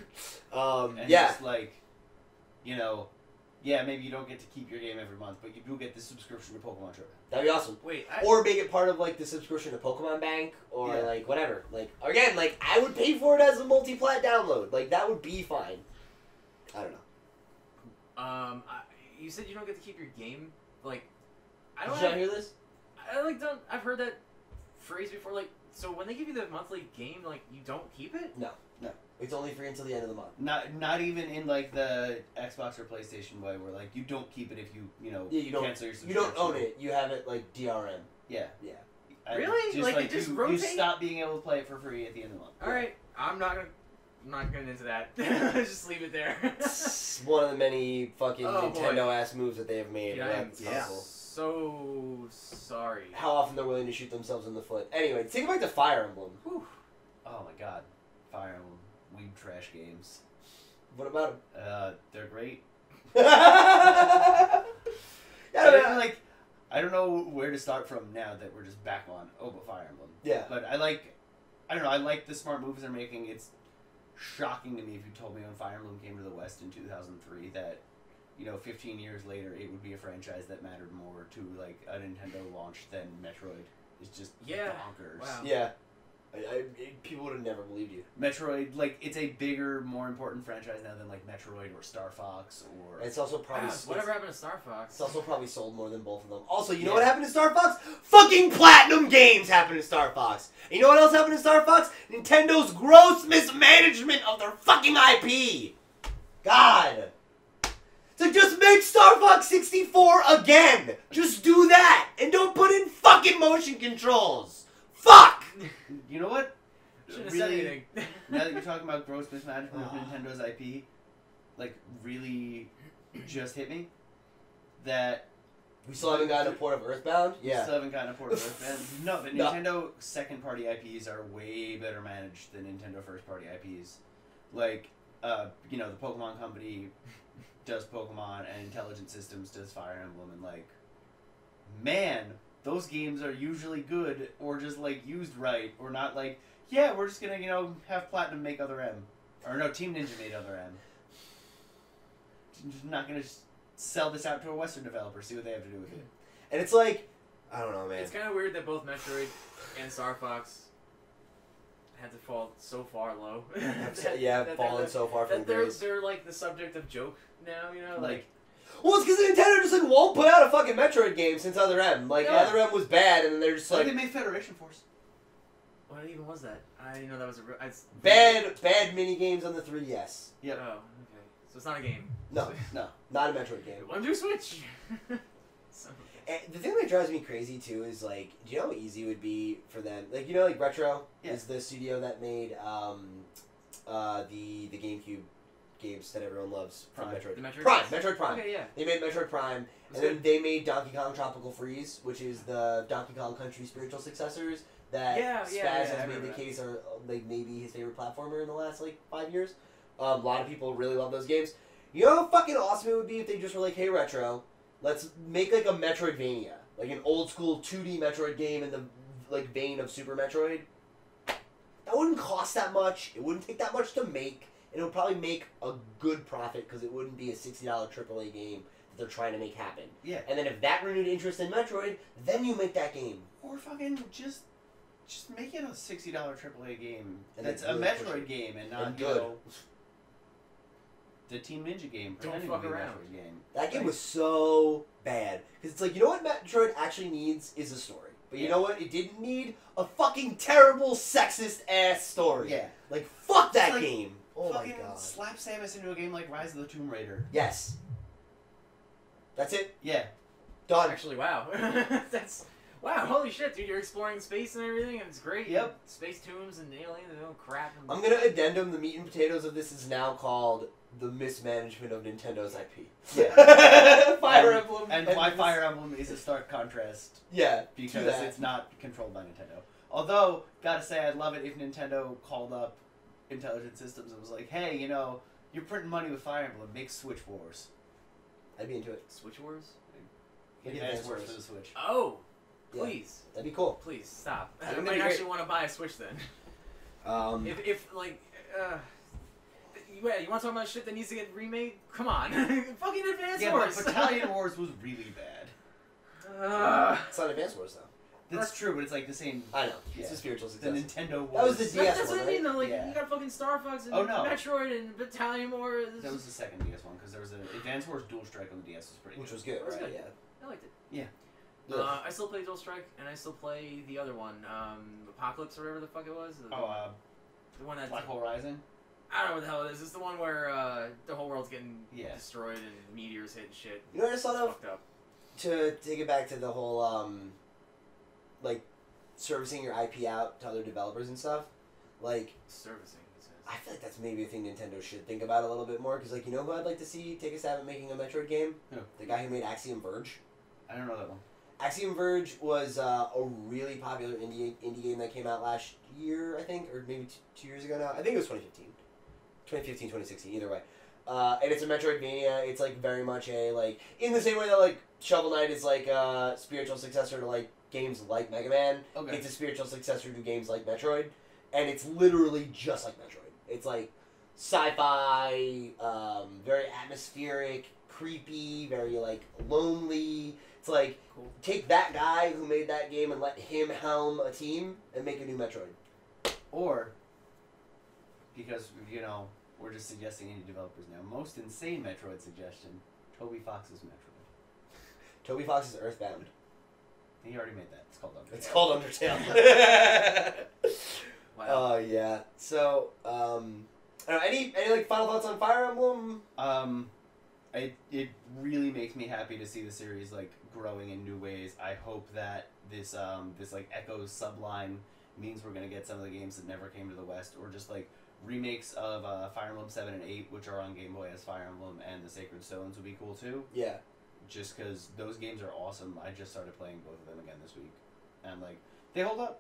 Um. And yeah. just like, you know, yeah, maybe you don't get to keep your game every month, but you do get the subscription to Pokemon Showdown. That'd be awesome. Wait. I, Or make it part of like the subscription to Pokemon Bank, or Yeah. like whatever. Like again, like I would pay for it as a multi-plat download. Like that would be fine. I don't know. Um, I, you said you don't get to keep your game. Like, I don't. Did you have, not hear this? I like don't. I've heard that phrase before. Like, so when they give you the monthly game, like you don't keep it. No, no. It's only free until the end of the month. Not not even in like the Xbox or PlayStation way, where like you don't keep it if you you know Yeah, you don't. cancel your You subscription. don't own it. You have it like D R M. Yeah. Yeah. And Really? Just, Like, like it just you, rotate? you stop being able to play it for free at the end of the month. All right, I'm not gonna. I'm not getting into that. Just leave it there. It's one of the many fucking Oh, boy. Nintendo ass moves that they have made. Yeah, around I'm this yeah. console. so sorry. How often they're willing to shoot themselves in the foot. Anyway, take it back to Fire Emblem. Whew. Oh my god, Fire Emblem, weeb trash games. What about Uh, they're great. them? I yeah, don't, yeah. like, I don't know where to start from now that we're just back on. Oh, but Fire Emblem. Yeah. But I like, I don't know. I like the smart moves they're making. It's shocking to me if you told me when Fire Emblem came to the West in two thousand three that, you know, fifteen years later it would be a franchise that mattered more to like a Nintendo launch than Metroid. It's just Yeah. bonkers. Wow. Yeah. I, I, it- people would have never believed you. Metroid, like, it's a bigger, more important franchise now than like Metroid or Star Fox or. And it's also probably Wow, it's, whatever happened to Star Fox? it's also probably sold more than both of them. Also, you know Yeah. what happened to Star Fox? Fucking Platinum Games happened to Star Fox. And you know what else happened to Star Fox? Nintendo's gross mismanagement of their fucking I P. God. So just make Star Fox sixty-four again. Just do that. And don't put in fucking motion controls. Fuck. You know what? Shouldn't have said Really, anything. now that you're talking about gross mismanagement of Nintendo's I P, like, really just hit me that We still haven't gotten a port of Earthbound? we Yeah. still haven't gotten a port of Earthbound. No, the No. Nintendo second-party I Ps are way better managed than Nintendo first-party I Ps. Like, uh, you know, the Pokemon Company does Pokemon, and Intelligent Systems does Fire Emblem, and like, man, those games are usually good, or just like used right, or not like, yeah, we're just gonna, you know, have Platinum make Other M. Or no, Team Ninja made Other M. Just not gonna just sell this out to a Western developer, see what they have to do with it. And it's like, I don't know, man. It's kind of weird that both Metroid and Star Fox had to fall so far low. That- yeah, that fallen they're- so far from that they're, grace. they're like the subject of joke now, you know? Like, Like, Well, it's because Nintendo just like won't put out a fucking Metroid game since Other M. Like Yeah. Other M was bad, and then they're just so like they made Federation Force. what even was that? I didn't know that was a real. I, bad, bad mini games on the three D S. Oh, okay. So it's not a game. No, No. not a Metroid game. One do Switch. So- And the thing that drives me crazy too is like, do you know how easy it would be for them? Like, you know, like Retro Yeah. is the studio that made um, uh, the the GameCube games that everyone loves from Prime. Metroid. The Metroid Prime, games? Metroid Prime. Okay, yeah. They made Metroid Prime, It's and then good. they made Donkey Kong Tropical Freeze, which is the Donkey Kong Country spiritual successors that Yeah, Spaz yeah, yeah, I has made remember the that. case are uh, like maybe his favorite platformer in the last like five years. Um, a lot of people really love those games. You know how fucking awesome it would be if they just were like, hey Retro, let's make like a Metroidvania, like an old school two D Metroid game in the like vein of Super Metroid. That wouldn't cost that much. It wouldn't take that much to make. And it would probably make a good profit because it wouldn't be a sixty dollar triple A game that they're trying to make happen. Yeah. And then if that renewed interest in Metroid, then you make that game. Or fucking just just make it a sixty dollar triple A game. And That's then a really push Metroid it. game and not And you good. know, the Team Ninja game. Don't pretending fuck to be a around. Metroid game. That game Like, was so bad. Because it's like, you know what Metroid actually needs is a story. But you Yeah. know what? It didn't need a fucking terrible sexist ass story. Yeah. Like, fuck that It's like game. Oh my fucking god. slap Samus into a game like Rise of the Tomb Raider. Yes. That's it. Yeah. Done. Actually, wow. That's wow. Holy shit, dude! You're exploring space and everything, and it's great. Yep. Space tombs and aliens and all crap. And I'm gonna addendum the meat and potatoes of this is now called the mismanagement of Nintendo's I P. Yeah. Fire and, Emblem. And why Fire Emblem is a stark contrast Yeah, to because that. it's not controlled by Nintendo. Although, gotta say, I'd love it if Nintendo called up Intelligent Systems and was like, hey, you know, you're printing money with Fire Emblem, make Switch Wars. I'd be into it. Switch Wars. Get Make Advance Advance Wars Wars. for the Switch. Oh, Yeah. please, That'd be cool. please stop. I I, think might that'd be actually want to buy a Switch then. Um, If, if like, uh, you, yeah, you want to talk about shit that needs to get remade? Come on, fucking Advance Yeah, Wars. but Battalion Wars was really bad. Uh, it's not Advance Wars though. That's true, but it's like the same. I know. Yeah. It's a spiritual The success. Nintendo was. That was the That's, D S that's one, what I mean, though. Like, Yeah. you got fucking Star Fox and Oh, no. Metroid and Battalion War. That was the second D S one because there was an Advance Wars Dual Strike on the D S was pretty Which good. was good, That was right? good. Yeah. I liked it. Yeah. Uh, I still play Dual Strike, and I still play the other one, um, Apocalypse or whatever the fuck it was. The, Oh, uh, the one that Black Hole Rising? I don't know what the hell it is. It's the one where uh, the whole world's getting Yeah. destroyed and meteors hit and shit. You know what I saw It's though? fucked up. To take it back to the whole, um, like, servicing your I P out to other developers and stuff, like, Servicing, he says. I feel like that's maybe a thing Nintendo should think about a little bit more, because, like, you know who I'd like to see take a stab at making a Metroid game? Who? The guy who made Axiom Verge. I don't know that one. Axiom Verge was uh, a really popular indie indie game that came out last year, I think, or maybe t- two years ago now. I think it was twenty fifteen. twenty fifteen, twenty sixteen, either way. Uh, and it's a Metroidvania. It's, like, very much a, like, in the same way that, like, Shovel Knight is, like, a spiritual successor to, like, games like Mega Man. Okay. It's a spiritual successor to games like Metroid. And it's literally just like Metroid. It's, like, sci-fi, um, very atmospheric, creepy, very, like, lonely. It's like, Cool. take that guy who made that game and let him helm a team and make a new Metroid. Or, because, you know, we're just suggesting indie developers now. Most insane Metroid suggestion, Toby Fox's Metroid. Toby Fox is Earthbound. He already made that. It's called Undertale. It's called Undertale. Wow. Oh, yeah. So, um, I don't know, any, any, like, final thoughts on Fire Emblem? Um, it, it really makes me happy to see the series, like, growing in new ways. I hope that this, um, this, like, Echoes subline means we're going to get some of the games that never came to the West, or just, like, remakes of uh, Fire Emblem seven and eight, which are on Game Boy as Fire Emblem, and the Sacred Stones would be cool, too. Yeah. Just because those games are awesome. I just started playing both of them again this week. And, like, they hold up.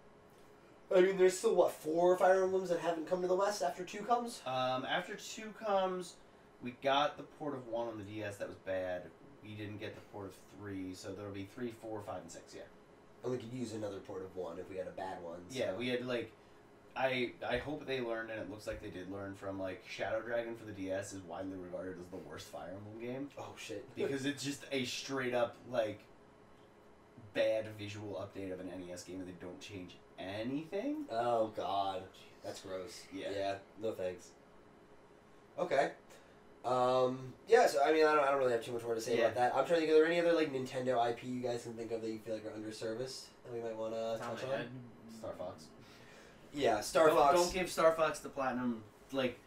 I mean, there's still, what, four Fire Emblems that haven't come to the West after two comes? Um, after two comes, we got the port of one on the D S that was bad. We didn't get the port of three, so there'll be three, four, five, and six, yeah. And we could use another port of one if we had a bad one. So. Yeah, we had, like... I I hope they learned, and it looks like they did learn from, like, Shadow Dragon for the D S is widely regarded as the worst Fire Emblem game. Oh, shit. Because it's just a straight-up, like, bad visual update of an N E S game, and they don't change anything. Oh, God. That's gross. Yeah. Yeah, no thanks. Okay. Um, yeah, so, I mean, I don't, I don't really have too much more to say Yeah. about that. I'm trying to think, are there any other, like, Nintendo I P you guys can think of that you feel like are underserviced that we might want to Top of touch my on? head. Star Fox. Yeah, Star don't, Fox. Don't give Star Fox the platinum, like...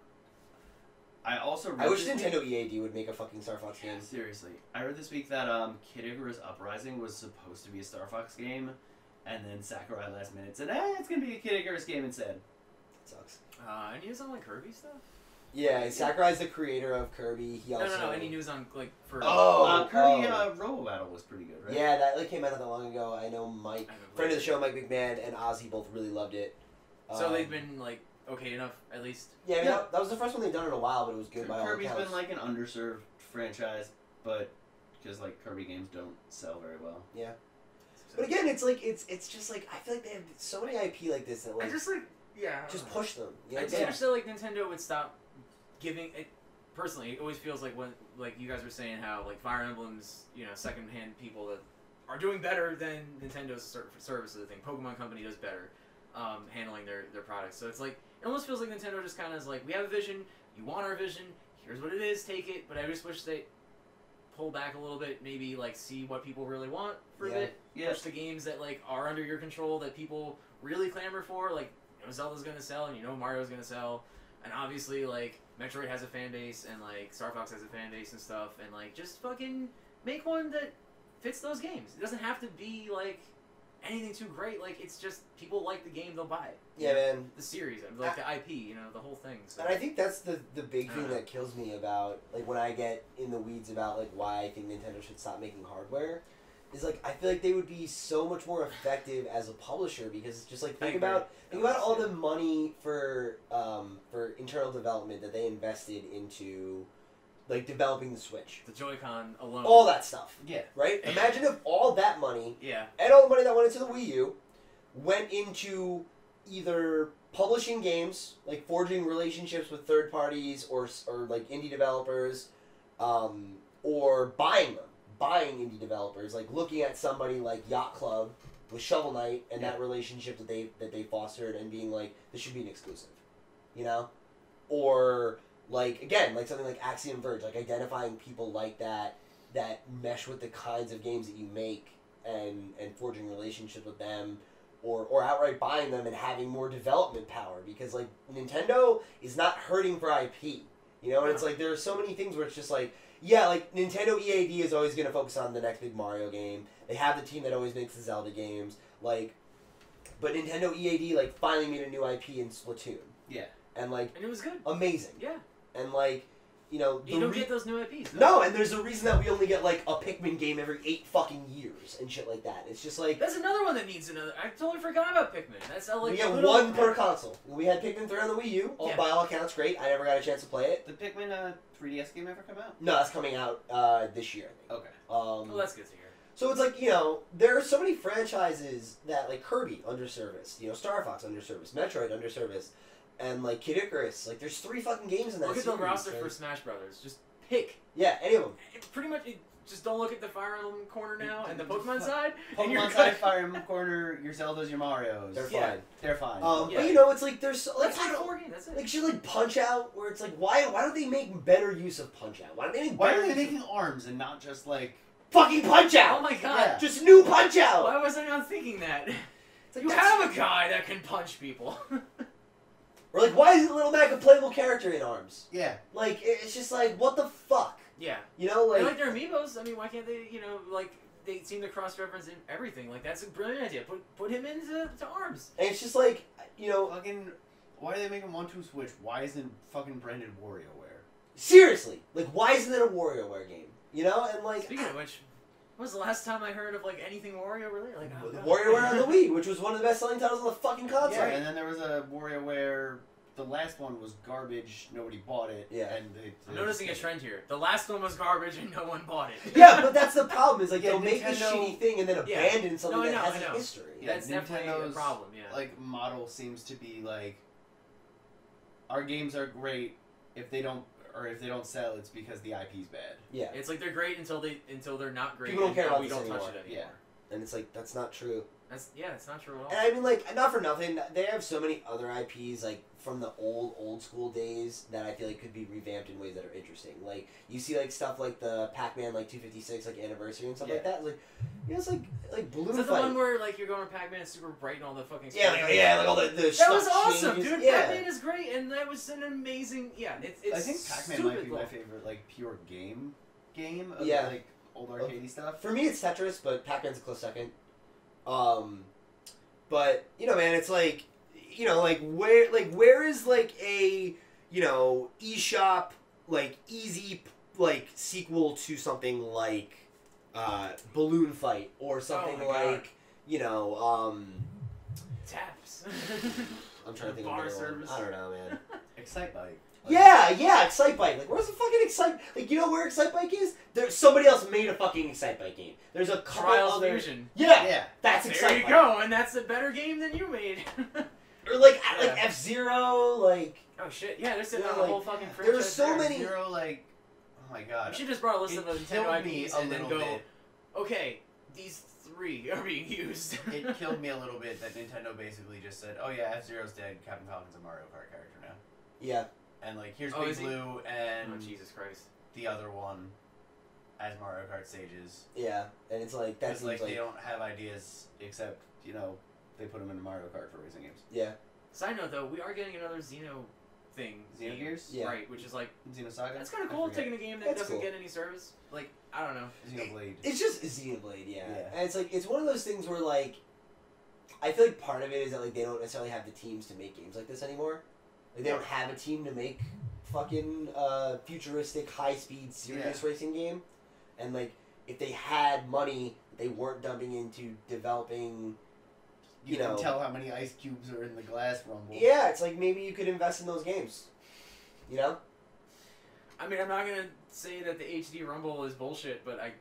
I also read I wish this Nintendo week, E A D would make a fucking Star Fox game. seriously, I read this week that um, Kid Icarus Uprising was supposed to be a Star Fox game, and then Sakurai last minute said, eh, it's gonna be a Kid Icarus game instead. Sucks. Uh, any news on like Kirby stuff? Yeah, Sakurai's the creator of Kirby. He also... No, no, no. Any news on like for? Oh, uh, Kirby oh. uh, Robo Battle was pretty good, right? Yeah, that like came out not that long ago. I know Mike, I haven't friend of played the show, Mike McMahon, and Ozzy both really loved it. it. So Um, they've been like okay enough at least. Yeah, I mean, Yeah. That, that was the first one they've done in a while, but it was good by all Kirby's accounts. been like an underserved franchise, but because like Kirby games don't sell very well. Yeah. But again, it's like it's it's just like I feel like they have so many I P like this that I like just like yeah. I just don't know. push them. You know I what just I'm wish that like Nintendo would stop giving it. Personally, it always feels like when like you guys were saying how like Fire Emblem's you know secondhand people that are doing better than Nintendo's ser- services. I think Pokemon Company does better um, handling their their products. So it's like it almost feels like Nintendo just kind of is like we have a vision. You want our vision. Here's what it is. Take it. But I just wish they pull back a little bit. Maybe like see what people really want for Yeah. a bit. Yeah. Push the games that like are under your control that people really clamor for. Like you know Zelda's gonna sell and you know Mario's gonna sell. And obviously, like, Metroid has a fan base, and, like, Star Fox has a fan base and stuff, and, like, just fucking make one that fits those games. It doesn't have to be, like, anything too great. Like, it's just, people like the game, they'll buy it. Yeah, You know? man. The series, like, the I P, you know, the whole thing. So. And I think that's the the big thing Uh. that kills me about like when I get in the weeds about like why I think Nintendo should stop making hardware. Is like I feel like they would be so much more effective as a publisher because it's just like think I agree. about think about all Yeah. the money for um, for internal development that they invested into like developing the Switch, The Joy-Con alone. all that stuff, Yeah. right? Imagine if all that money Yeah. and all the money that went into the Wii U went into either publishing games, like forging relationships with third parties or or like indie developers, um, or buying them. Buying indie developers, like looking at somebody like Yacht Club with Shovel Knight and Yeah. that relationship that they that they fostered and being like, this should be an exclusive, you know, or like again like something like Axiom Verge, like identifying people like that that mesh with the kinds of games that you make and and forging relationships with them. Or, or outright buying them and having more development power, because like Nintendo is not hurting for I P, you know, and it's like there are so many things where it's just like, yeah, like Nintendo E A D is always going to focus on the next big Mario game. They have the team that always makes the Zelda games, like, but Nintendo E A D like finally made a new I P in Splatoon. Yeah. And like, And it was good. amazing. Yeah. And like, you know, You don't re- get those new I Ps. no, and there's a reason that we only get like a Pikmin game every eight fucking years and shit like that. It's just like That's another one that needs another. I totally forgot about Pikmin. That's how like we get little- one per console. We had Pikmin three on the Wii U. All, Yeah. By all accounts, great. I never got a chance to play it. Did Pikmin uh, three D S game ever come out? No, that's coming out uh, this year, I think. Okay. Um, Well, that's good to hear. so it's like, you know, there are so many franchises that, like Kirby, under service. You know, Star Fox, under service. Metroid, under service. And, like, Kid Icarus. Like, there's three fucking games in that Look at series. the roster right? for Smash Brothers. Just pick. Yeah, any of them. It pretty much. It, just don't look at the Fire Emblem corner now and the Pokemon side. and you're Pokemon good. side, Fire Emblem corner, your Zeldas, your Marios. They're Yeah. fine. They're fine. Um, Yeah. But, you know, it's like, there's... so- Like, That's I like don't- four games. That's it. Like, shit like Punch-Out, where it's like, why why don't they make better use of Punch-Out? Why don't they make Why better are they use of- making arms and not just like... Fucking Punch-Out! Oh my god. Yeah. Just new Punch-Out! Why was I not thinking that? It's like, You that's- have a guy that can punch people. Or like, why is Little Mac a playable character in ARMS? Yeah. Like, it- it's just like, what the fuck? yeah. You know, They like... like their amiibos. I mean, why can't they, you know, like, they seem to cross-reference in everything. Like, that's a brilliant idea. Put put him into to ARMS. And it's just like, you know, Fucking... Why do they make them one two switch? Why isn't fucking branded WarioWare? seriously, like, why isn't it a WarioWare game? You know, and like, Speaking of which, when was the last time I heard of, like, anything Wario related? Like, oh, God. WarioWare on the Wii, which was one of the best-selling titles on the fucking console. Yeah, and then there was a WarioWare... The last one was garbage, nobody bought it, Yeah. and they... I'm they noticing a just- trend here. The last one was garbage and no one bought it. Yeah, but that's the problem. Is like Yeah, they'll make a Nintendo- shitty thing and then Yeah. abandon something No, I that know, has I a know. history. Yeah, That's definitely a Nintendo's, problem, yeah. Like, model seems to be like... Our games are great if they don't... Or if they don't sell, it's because the I P's bad. Yeah, It's like they're great until they until they're not great. People don't and care now about we this don't touch anymore. it anymore. and it's like that's not true. That's yeah, it's not true at all. And I mean, like, not for nothing, they have so many other I Ps, like, from the old, old school days that I feel like could be revamped in ways that are interesting. Like, you see, like, stuff like the Pac-Man, like, two fifty-six, like, anniversary and stuff like Yeah. that. Like, you know, it's like, like, Balloon Is that the Fight. one where like you're going to Pac-Man, it's super bright and all the fucking Yeah, like, yeah, like, all the, the that stuff was awesome, changes. dude. Yeah. Pac-Man is great, and that was an amazing. Yeah, it's it's I think Pac-Man stupid might be my long. favorite, like, pure game game of, Yeah. like, old arcadey stuff. For me, it's Tetris, but Pac-Man's a close second. Um, but, you know, man, it's like, you know, like, where, like, where is, like, a, you know, eShop, like, easy, like, sequel to something like, uh, Balloon Fight, or something Oh my God. like, you know, um, Taps. I'm trying to think Bar of another one. service. I don't know, man. Excitebike. Like, Yeah, yeah, Excitebike. Like, where's the fucking Excite? Like, you know where Excitebike is? There's somebody else made a fucking Excitebike game. There's a couple Trials other. Fusion. Yeah, Yeah. that's There Excitebike. you go, and that's a better game than you made. Or like, like Yeah. F Zero. Like, Oh shit! Yeah, they're sitting Yeah, on the like, whole fucking there's franchise. so there. many- Zero, like, oh my god. We should just brought a list It of the killed Nintendo me I Ps a and then little go, bit. okay, these three are being used. It killed me a little bit that Nintendo basically just said, oh yeah, F-Zero's dead, Captain Falcon's a Mario Kart character now. yeah, And like, here's Oh, Big is he? Blue and Oh Jesus Christ! the other one as Mario Kart stages. yeah, and it's like that Because seems like, like, they don't have ideas except, you know, they put them in Mario Kart for racing games. yeah, Side note though, we are getting another Xeno thing. Xenogears? Yeah. Right, which is like Xenosaga? that's kind of I cool. forget. Taking a game that That's doesn't cool. get any service. Like I don't know. Xenoblade. it's just Xenoblade, yeah. Yeah. And it's like it's one of those things where like, I feel like part of it is that like they don't necessarily have the teams to make games like this anymore. Like they don't have a team to make fucking uh, futuristic, high speed, serious Yeah. racing game, and like if they had money, they weren't dumping into developing. You, You can know. tell how many ice cubes are in the glass rumble. Yeah, it's like maybe you could invest in those games. You know? I mean, I'm not gonna say that the H D Rumble is bullshit, but I,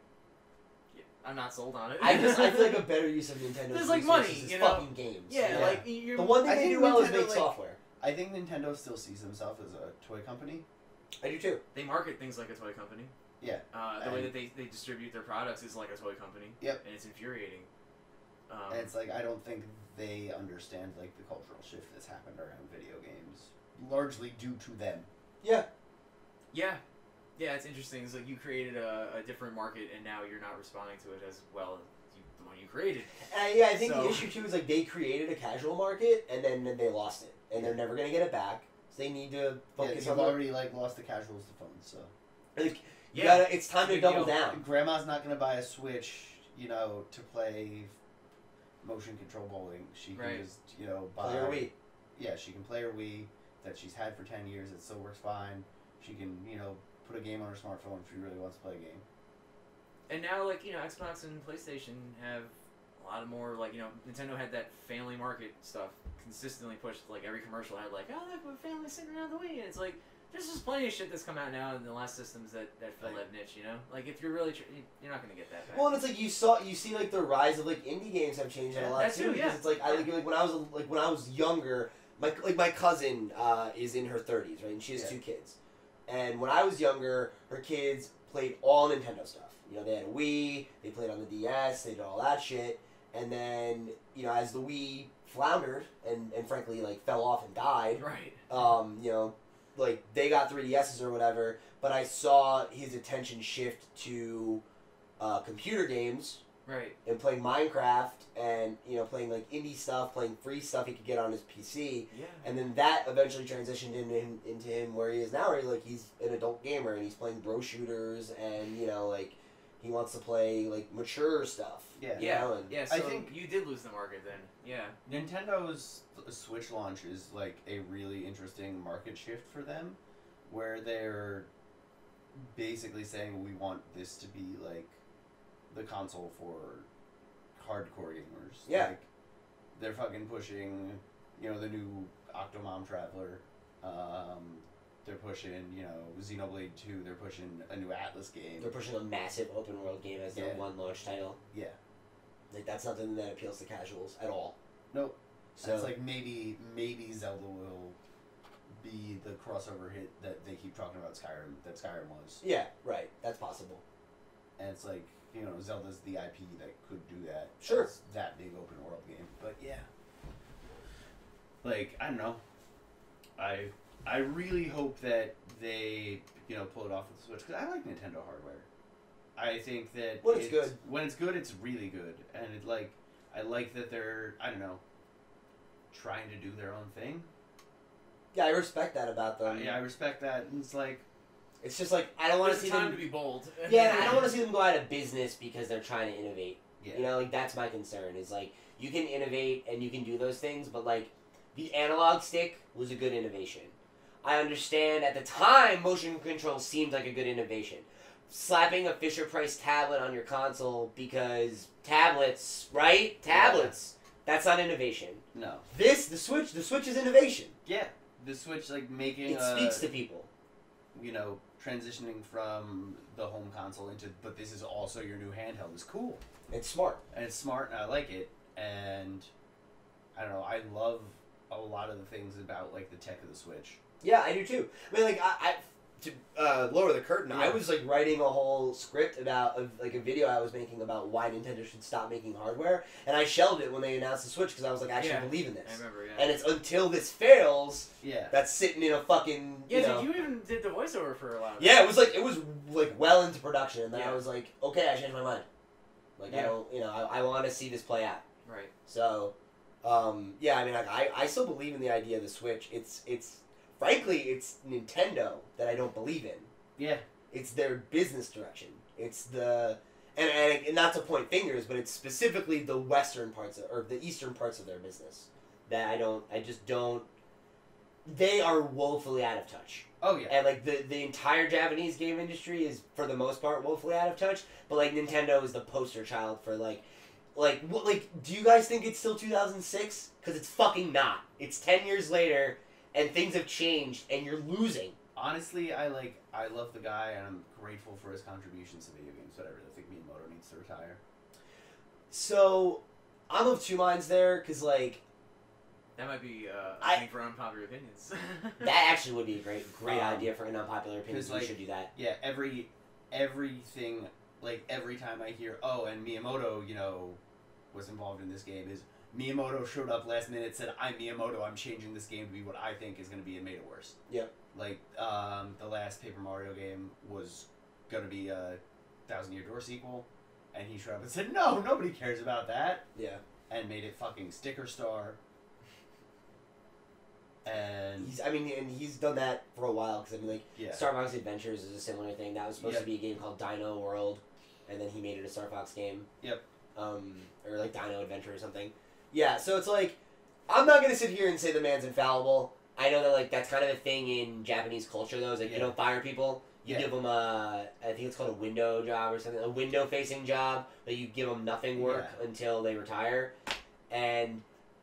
I'm not sold on it. I just I feel like a better use of Nintendo's There's, like, resources money, is you know? fucking games. yeah, Yeah. like you're. The one thing I they think do well is Nintendo, make like- software. I think Nintendo still sees themselves as a toy company. I do too. They market things like a toy company. Yeah. Uh, the way And- that they, they distribute their products is like a toy company. Yep. And it's infuriating. Um, And it's like I don't think they understand like the cultural shift that's happened around video games, largely due to them. Yeah. Yeah. Yeah, it's interesting. It's like you created a, a different market, and now you're not responding to it as well as you, the one you created. Uh, yeah, I think So- the issue too is like they created a casual market and then they lost it, and they're never gonna get it back. So they need to Yeah, focus you've on the, already like lost the casuals to phones, so like, you Yeah, gotta, it's time to big double deal. down. grandma's not gonna buy a Switch, you know, to play motion control bowling. She can Right. just, you know, buy. Play her Wii. Yeah, she can play her Wii that she's had for ten years. It still works fine. She can, you know, put a game on her smartphone if she really wants to play a game. And now, like, you know, Xbox and PlayStation have a lot of more, like, you know, Nintendo had that family market stuff consistently pushed. Like, every commercial had, like, oh, look, my family's sitting around the Wii. And it's like, there's just plenty of shit that's come out now in the last systems that, that fill Right. that niche, you know? Like, if you're really, tr- you're not going to get that back. Well, and it's like you saw, you see like the rise of like indie games have changed that a Yeah, lot that too. too, Because yeah. it's like I like, Yeah. like when I was like when I was younger, my like my cousin uh, is in her thirties, right, and she has Yeah. two kids. And when I was younger, her kids played all Nintendo stuff. You know, they had a Wii, they played on the D S, they did all that shit. And then, you know, as the Wii floundered and, and frankly like fell off and died, Right. um, you know, like they got three D S's or whatever, but I saw his attention shift to uh, computer games Right. and playing Minecraft and, you know, playing like indie stuff, playing free stuff he could get on his P C. Yeah. And then that eventually transitioned into him, into him where he is now, where he, like he's an adult gamer and he's playing bro shooters and, you know, like he wants to play like mature stuff. Yeah. you Yeah. know, and- Yeah, so I think- you did lose the market then. Yeah. Nintendo's Switch launch is like a really interesting market shift for them, where they're basically saying we want this to be like the console for hardcore gamers. Yeah. Like, they're fucking pushing, you know, the new Octomom Traveler. Um, they're pushing, you know, Xenoblade two. They're pushing a new Atlas game. They're pushing a massive open world game as their Yeah. one launch title. Yeah. Like that's not something that appeals to casuals at all. Nope. So So it's like maybe maybe Zelda will be the crossover hit that they keep talking about Skyrim that Skyrim was. yeah, right. That's possible. And it's like, you know, Zelda's the I P that could do that. Sure. It's that big open world game. But yeah. Like, I don't know. I I really hope that they, you know, pull it off with the Switch, because I like Nintendo hardware. I think that When it's good. When it's good, it's really good. And it like I like that they're, I don't know, trying to do their own thing. Yeah, I respect that about Uh, them. yeah, I respect that. And it's like, It's just like I don't want to There's see time them. to be bold. Yeah, I don't want to see them go out of business because they're trying to innovate. yeah. You know, like that's my concern. Is like you can innovate and you can do those things, but like the analog stick was a good innovation. I understand at the time motion control seemed like a good innovation. Slapping a Fisher Price tablet on your console because tablets, right? Tablets. That's not innovation. No. This, the Switch, the Switch is innovation. Yeah. The Switch, like, making It a, speaks to people. you know, transitioning from the home console into, but this is also your new handheld is cool. It's smart. And it's smart, and I like it. And, I don't know, I love a lot of the things about, like, the tech of the Switch. Yeah, I do too. I mean, like, I, I to uh, lower the curtain, I Yeah. was like writing a whole script about of, like a video I was making about why Nintendo should stop making hardware, and I shelved it when they announced the Switch because I was like, I actually Yeah. believe in this. I remember, yeah. And it's until this fails Yeah. that's sitting in a fucking yeah, you dude, know. you even did the voiceover for a lot of Yeah, it was like it was like well into production, and then I Yeah. was like, okay, I changed my mind. Like I Yeah. don't, you know, I, I want to see this play out. Right. So, um, yeah, I mean, like, I, I still believe in the idea of the Switch. It's it's frankly, it's Nintendo that I don't believe in. Yeah. It's their business direction. It's the and, and and not to point fingers, but it's specifically the western parts of, or the eastern parts of their business that I don't. I just don't. They are woefully out of touch. Oh, yeah. And like the the entire Japanese game industry is for the most part woefully out of touch. But like Nintendo is the poster child for like, like what like do you guys think it's still two thousand six? Because it's fucking not. It's ten years later, and things have changed, and you're losing. Honestly, I like, I love the guy, and I'm grateful for his contributions to video games, but I really think Miyamoto needs to retire. So I'm of two minds there, because like That might be uh, a I- thing for unpopular opinions. that actually would be a great great Um, idea for an unpopular opinion. 'cause, We like, should do that. Yeah, every, everything, like, every time I hear, oh, and Miyamoto, you know, was involved in this game is Miyamoto showed up last minute, said, I'm Miyamoto, I'm changing this game to be what I think is going to be, and made it worse. Yep. Like, um, the last Paper Mario game was going to be a Thousand Year Door sequel, and he showed up and said, no, nobody cares about that. Yeah. And made it fucking Sticker Star. And... He's, I mean, and he's done that for a while, because, I mean, like, yeah. Star Fox Adventures is a similar thing. That was supposed Yep. to be a game called Dino World, and then he made it a Star Fox game. Yep. Um, or, like, Dino Adventure or something. Yeah, so it's like, I'm not going to sit here and say the man's infallible. I know that, like, that's kind of a thing in Japanese culture, though, is like, Yeah. you don't fire people. You Yeah. give them a, I think it's called a window job or something, a window-facing job, that you give them nothing work Yeah. until they retire. And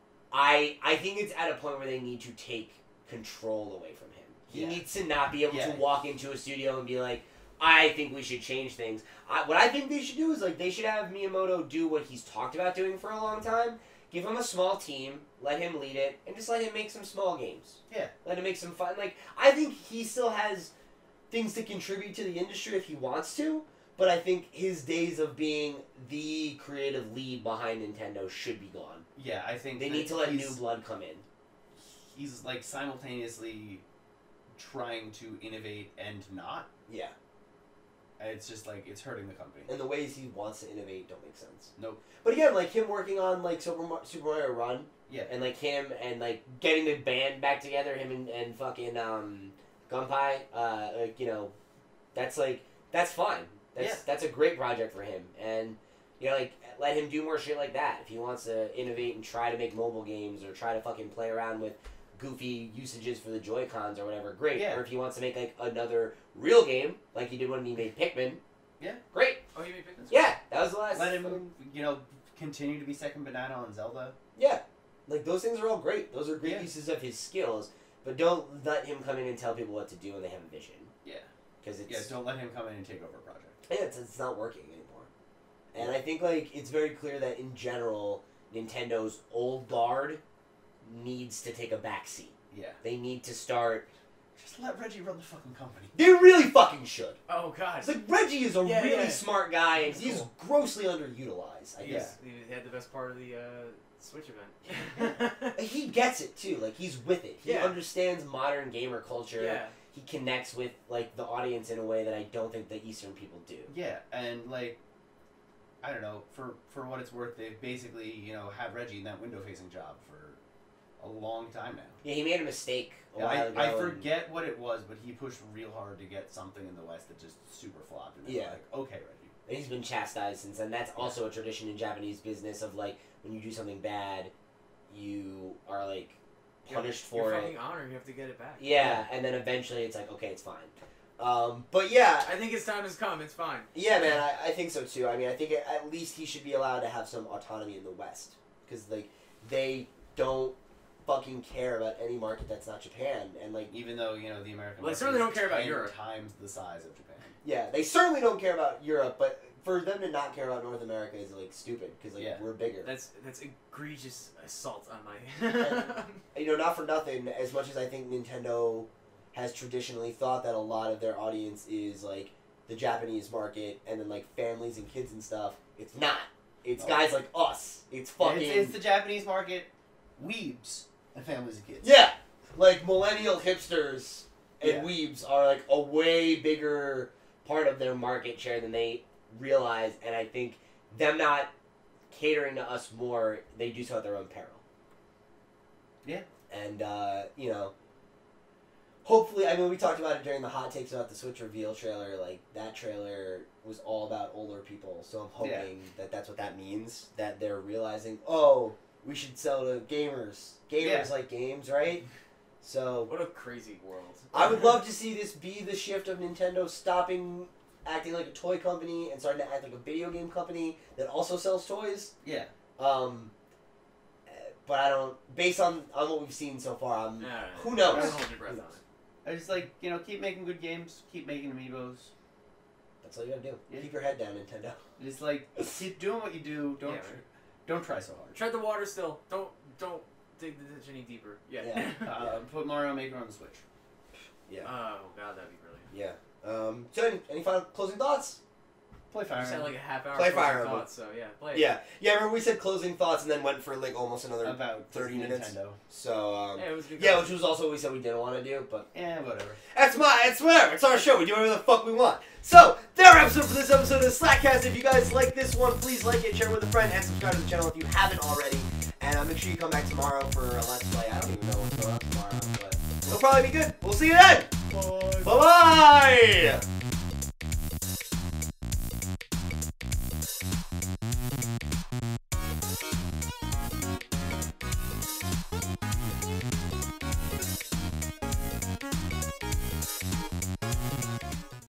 I I think it's at a point where they need to take control away from him. He Yeah. needs to not be able Yeah. to walk into a studio and be like, I think we should change things. I, what I think they should do is, like, they should have Miyamoto do what he's talked about doing for a long time. Give him a small team, let him lead it, and just let him make some small games. Yeah. Let him make some fun. Like, I think he still has things to contribute to the industry if he wants to, but I think his days of being the creative lead behind Nintendo should be gone. Yeah, I think They that need to let he's- new blood come in. He's, like, simultaneously trying to innovate and not. Yeah. And it's just, like, it's hurting the company. And the ways he wants to innovate don't make sense. Nope. But again, like him working on like Super Mario, Super Mario Run, Yeah. and like him and like getting the band back together, him and, and fucking um, Gunpei, uh, like, you know, that's like that's fine. That's Yeah. that's a great project for him, and you know, like let him do more shit like that if he wants to innovate and try to make mobile games or try to fucking play around with goofy usages for the Joy-Cons or whatever. Great. Yeah. Or if he wants to make like another real game like he did when he made Pikmin. Yeah. Great. Oh, you made Pikmin? Yeah, that was the last. Let him, you know, continue to be second banana on Zelda. Yeah, like those things are all great. Those are great Yeah. uses of his skills, but don't let him come in and tell people what to do when they have a vision. Yeah. Because it's Yeah, don't let him come in and take over a project. yeah, it's, it's not working anymore. And I think like it's very clear that in general, Nintendo's old guard needs to take a back seat. Yeah. They need to start. Just let Reggie run the fucking company. They really fucking should. Oh god. It's like Reggie is a Yeah, really yeah. smart guy, and He's he's cool. grossly underutilized. I Yeah. guess. He had the best part of the uh, Switch event. He gets it too. Like he's with it. He Yeah. understands modern gamer culture. yeah. He connects with like the audience in a way that I don't think the Eastern people do. Yeah, and like, I don't know, for for what it's worth, they've basically, you know, had Reggie in that window-facing job for a long time now. Yeah, he made a mistake a Yeah, while I, ago. I and- forget what it was, but he pushed real hard to get something in the West that just super flopped. And they were Yeah. like, okay, Reggie. And he's been chastised since then. That's also a tradition in Japanese business of like when you do something bad, you are like punished Your for fucking it. honor, you have to get it back. Yeah, and then eventually it's like okay, it's fine. Um, but yeah, I think his time has come. It's fine. yeah, man, I, I think so too. I mean, I think at least he should be allowed to have some autonomy in the West because like they don't fucking care about any market that's not Japan, and like Even though, you know, the American Well, they market certainly is don't care about ten Europe. times the size of Japan. yeah, they certainly don't care about Europe, but for them to not care about North America is like stupid because like Yeah. we're bigger. That's that's egregious assault on my. You know, not for nothing. As much as I think Nintendo has traditionally thought that a lot of their audience is like the Japanese market and then like families and kids and stuff, it's not. It's Oh. guys like us. It's fucking It's, it's the Japanese market, weebs, and families and kids. yeah, like millennial hipsters and Yeah. weebs are like a way bigger part of their market share than they realize, and I think them not catering to us more, they do so at their own peril. Yeah. And uh, you know, hopefully, I mean, we talked about it during the hot takes about the Switch reveal trailer. Like that trailer was all about older people, so I'm hoping Yeah. that that's what that means. That they're realizing, oh, we should sell to gamers. Gamers Yeah. like games, right? So What a crazy world. I would love to see this be the shift of Nintendo stopping acting like a toy company and starting to act like a video game company that also sells toys. Yeah. Um, uh, but I don't. Based on, on what we've seen so far, I'm, Yeah, who knows? Don't hold your breath Who on knows? it. I just like, you know, keep making good games, keep making amiibos. That's all you gotta do. Yeah. Keep your head down, Nintendo. Just like, keep doing what you do. Don't Yeah, tr- right. don't try so hard. Tread the water still. Don't don't dig the ditch any deeper. Yeah. Yeah. Uh, put Mario Maker on the Switch. Yeah. Oh god, that'd be brilliant. Yeah. Um, so, any, any final closing thoughts? Play Fire We just had Emblem. like a half hour. Play closing Fire Emblem. thoughts, so yeah, play it. Yeah, yeah. Remember we said closing thoughts and then went for like almost another About thirty minutes. Nintendo. So um, Yeah, it was a good. yeah, call. which was also what we said we didn't want to do, but Yeah, whatever. that's my, it's whatever. It's our show. We do whatever the fuck we want. So there our episode for this episode of Slackcast. If you guys like this one, please like it, share it with a friend, and subscribe to the channel if you haven't already. And uh, make sure you come back tomorrow for a Let's Play. I don't even know what's going on tomorrow, but it'll probably be good. We'll see you then. Bye. Bye bye.